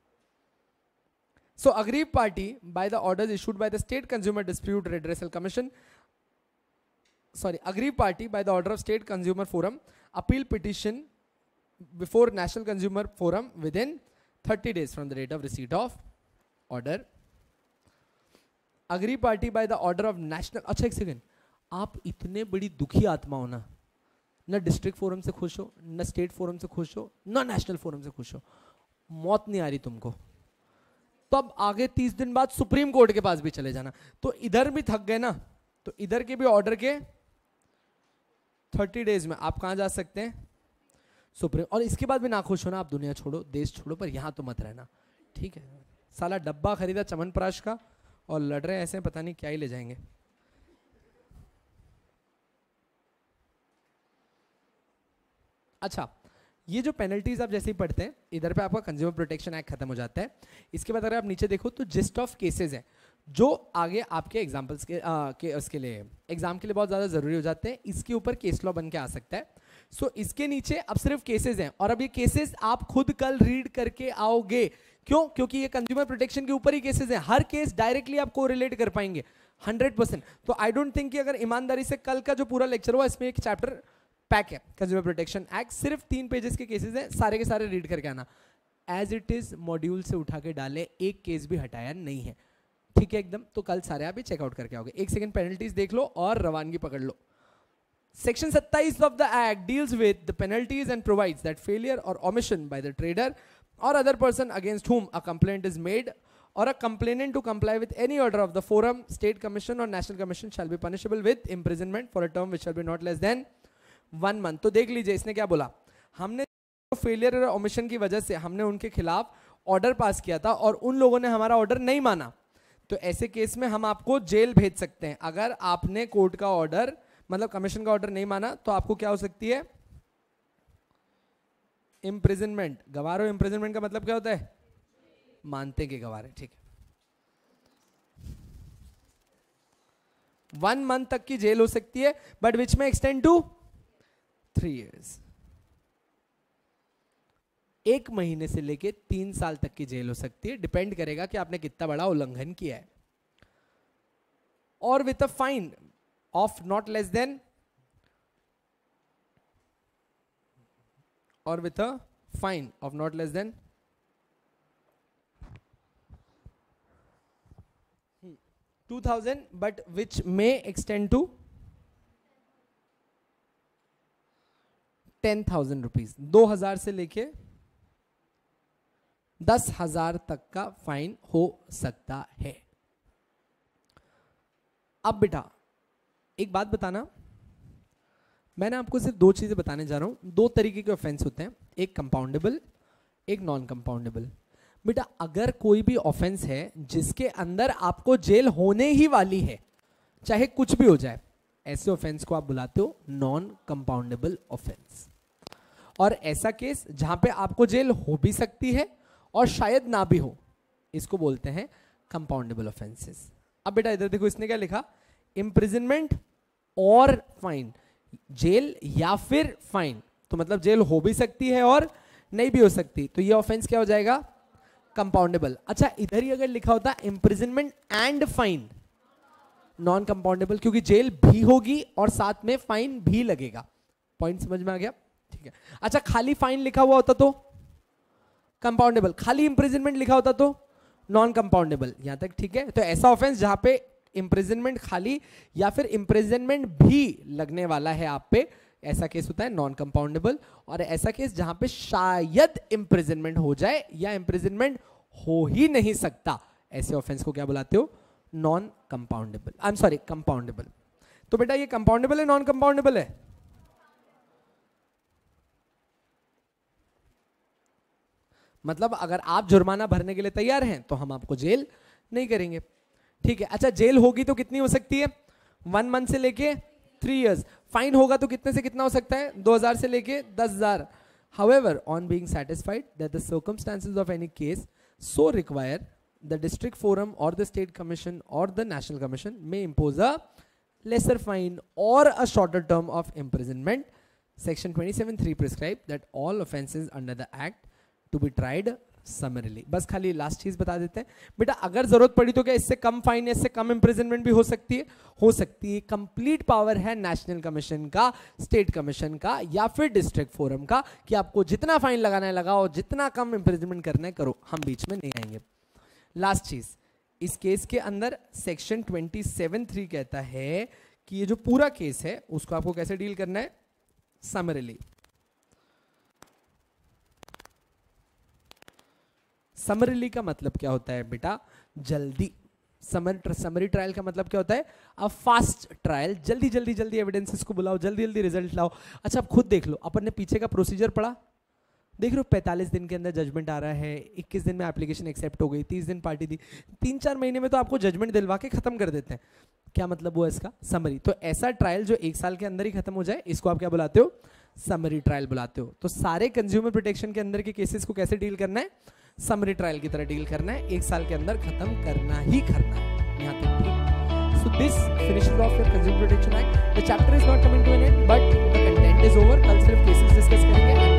So aggrieved party by the orders issued by the State Consumer Dispute Redressal Commission, sorry, aggrieved party by the order of State Consumer Forum, appeal petition before National Consumer Forum within thirty days from the date of receipt of order. Aggrieved party by the order of National, अच्छा एक second, आप इतने बड़ी दुखी आत्मा हो ना, न डिस्ट्रिक्ट फोरम से खुश हो, न स्टेट फोरम से खुश हो, न नेशनल फोरम से खुश हो, मौत नहीं आ रही तुमको, तब आगे तीस दिन बाद सुप्रीम कोर्ट के पास भी चले जाना। तो इधर भी थक गए ना, तो इधर के भी ऑर्डर के थर्टी डेज में आप कहां जा सकते हैं? सुप्रीम। और इसके बाद भी ना खुश हो ना, आप दुनिया छोड़ो, देश छोड़ो, पर यहां तो मत रहना, ठीक है। साला डब्बा खरीदा चमनप्राश का और लड़ रहे ऐसे, पता नहीं क्या ही ले जाएंगे। अच्छा, ये जो पेनल्टीज आप जैसे ही पढ़ते हैं, इधर पे आपका कंज्यूमर प्रोटेक्शन एक्ट खत्म हो जाता है। इसके बाद अगर आप नीचे देखो तो जिस्ट ऑफ केसेस है जो आगे आपके एग्जाम्पल्स के, आ, के उसके लिए एग्जाम के लिए बहुत ज़्यादा ज़रूरी हो जाते हैं। इसके ऊपर केस लॉ बन के आ सकता है। सो so, इसके नीचे अब सिर्फ केसेस हैं, और अब ये केसेस आप खुद कल रीड करके आओगे। क्यों? क्योंकि ये कंज्यूमर प्रोटेक्शन के ऊपर ही केसेस हैं। हर केस डायरेक्टली आपको रिलेट कर पाएंगे हंड्रेड परसेंट। तो आई डोंट थिंक कि अगर ईमानदारी से कल का जो पूरा लेक्चर हुआ इसमें एक चैप्टर पैक है कंज्यूमर प्रोटेक्शन एक्ट, सिर्फ तीन पेजेस के केसेस हैं, सारे के सारे रीड करके आना। एज इट इज मॉड्यूल से उठा के डाले, एक केस भी हटाया नहीं है, ठीक है एकदम। तो कल सारे आप चेकआउट करके आओगे। एक सेकंड पेनल्टीज देख लो और रवानगी पकड़ लो। सेक्शन सत्ताईस of the act deals with the penalties and provides that failure और omission by the trader or other person against whom a complaint is made or a complainant to comply with any order of the forum, state commission or national commission shall be punishable with imprisonment for a term which shall be not less than one month. तो देख लीजिए इसने क्या बोला, हमने failure और omission की वजह से हमने उनके खिलाफ ऑर्डर पास किया था और उन लोगों ने हमारा ऑर्डर नहीं माना, तो ऐसे केस में हम आपको जेल भेज सकते हैं। अगर आपने कोर्ट का ऑर्डर मतलब कमीशन का ऑर्डर नहीं माना तो आपको क्या हो सकती है? इम्प्रिजनमेंट। गवारो इम्प्रिजनमेंट का मतलब क्या होता है? मानते के गवारे, ठीक है। वन मंथ तक की जेल हो सकती है, बट विच में एक्सटेंड टू थ्री इयर्स। एक महीने से लेके तीन साल तक की जेल हो सकती है, डिपेंड करेगा कि आपने कितना बड़ा उल्लंघन किया है। और with a fine of not less than or with a fine of not less than two thousand but which may extend to ten thousand rupees, दो हजार से लेके दस हजार तक का फाइन हो सकता है। अब बेटा एक बात बताना, मैंने आपको सिर्फ दो चीजें बताने जा रहा हूं। दो तरीके के ऑफेंस होते हैं, एक कंपाउंडेबल, एक नॉन कंपाउंडेबल। बेटा अगर कोई भी ऑफेंस है जिसके अंदर आपको जेल होने ही वाली है, चाहे कुछ भी हो जाए, ऐसे ऑफेंस को आप बुलाते हो नॉन कंपाउंडेबल ऑफेंस। और ऐसा केस जहां पे आपको जेल हो भी सकती है और शायद ना भी हो, इसको बोलते हैं कंपाउंडेबल ऑफेंसेस। अब बेटा इधर देखो, इसने क्या लिखा, इम्प्रिजनमेंट और फाइन, जेल या फिर फाइन, तो मतलब जेल हो भी सकती है और नहीं भी हो सकती, तो ये ऑफेंस क्या हो जाएगा, कंपाउंडेबल। अच्छा इधर ही अगर लिखा होता imprisonment and fine, non compoundable, क्योंकि जेल भी होगी और साथ में फाइन भी लगेगा। पॉइंट समझ में आ गया, ठीक है। अच्छा खाली फाइन लिखा हुआ होता तो कंपाउंडेबल, खाली इम्प्रिजनमेंट लिखा होता तो नॉन कंपाउंडेबल। यहां तक ठीक है। तो ऐसा ऑफेंस जहां पे इम्प्रिजनमेंट खाली या फिर इम्प्रिजनमेंट भी लगने वाला है आप पे, ऐसा केस होता है नॉन कंपाउंडेबल। और ऐसा केस जहां पे शायद इम्प्रिजनमेंट हो जाए या इम्प्रिजनमेंट हो ही नहीं सकता, ऐसे ऑफेंस को क्या बुलाते हो, non compoundable, I am sorry compoundable. तो बेटा ये कंपाउंडेबल है नॉन कंपाउंडेबल है, मतलब अगर आप जुर्माना भरने के लिए तैयार हैं तो हम आपको जेल नहीं करेंगे, ठीक है। अच्छा जेल होगी तो कितनी हो सकती है, वन मंथ से लेके थ्री इयर्स। फाइन होगा तो कितने से कितना हो सकता है, दो हजार से लेके दस हजार। However, on being satisfied that the circumstances of any case so require, the district forum or the state commission or the national commission may impose a lesser fine or a shorter term of imprisonment. Section twenty-seven three prescribe that all offences under the act to be tried summarily. बस खाली last चीज बता देते हैं बेटा, अगर जरूरत पड़ी तो क्या इससे कम फाइन, इससे कम इंप्रिजनमेंट भी हो सकती है, हो सकती है। कंप्लीट पावर है नेशनल कमीशन का, स्टेट कमीशन का या फिर डिस्ट्रिक्ट फोरम का कि आपको जितना फाइन लगाना है लगाओ, जितना कम इंप्रिजनमेंट करना है करो, हम बीच में नहीं आएंगे। लास्ट चीज, इस केस के अंदर सेक्शन ट्वेंटी सेवन थ्री कहता है कि ये जो पूरा केस है उसको आपको कैसे डील करना है, समरली। समरली का मतलब क्या होता है बेटा, जल्दी। समर समरी ट्रायल का मतलब क्या होता है, अ फास्ट ट्रायल, जल्दी जल्दी जल्दी एविडेंसेस को बुलाओ, जल्दी जल्दी रिजल्ट लाओ। अच्छा आप खुद देख लो, अपन ने पीछे का प्रोसीजर पढ़ा, देख रहे हो पैंतालीस दिन के अंदर जजमेंट आ रहा है, इक्कीस दिन में एप्लीकेशन एक्सेप्ट हो गई, तीस दिन पार्टी दी, तीन चार महीने में तो आपको जजमेंट दिलवा के खत्म कर देते हैं। क्या मतलब हुआ इसका, समरी। तो ऐसा ट्रायल जो एक साल के अंदर ही खत्म हो जाए, इसको आप क्या बुलाते हो, समरी ट्रायल बुलाते हो। तो सारे कंज्यूमर प्रोटेक्शन के अंदर के केसेस को कैसे डील करना है, समरी ट्रायल की तरह डील करना है, एक साल के अंदर खत्म करना ही करना है, यहाँ तक ठीक। So this finishes off your consumer protection act. The chapter is not coming to an end but the content is over. कल सिर्फ केसेस डिस्कस करेंगे।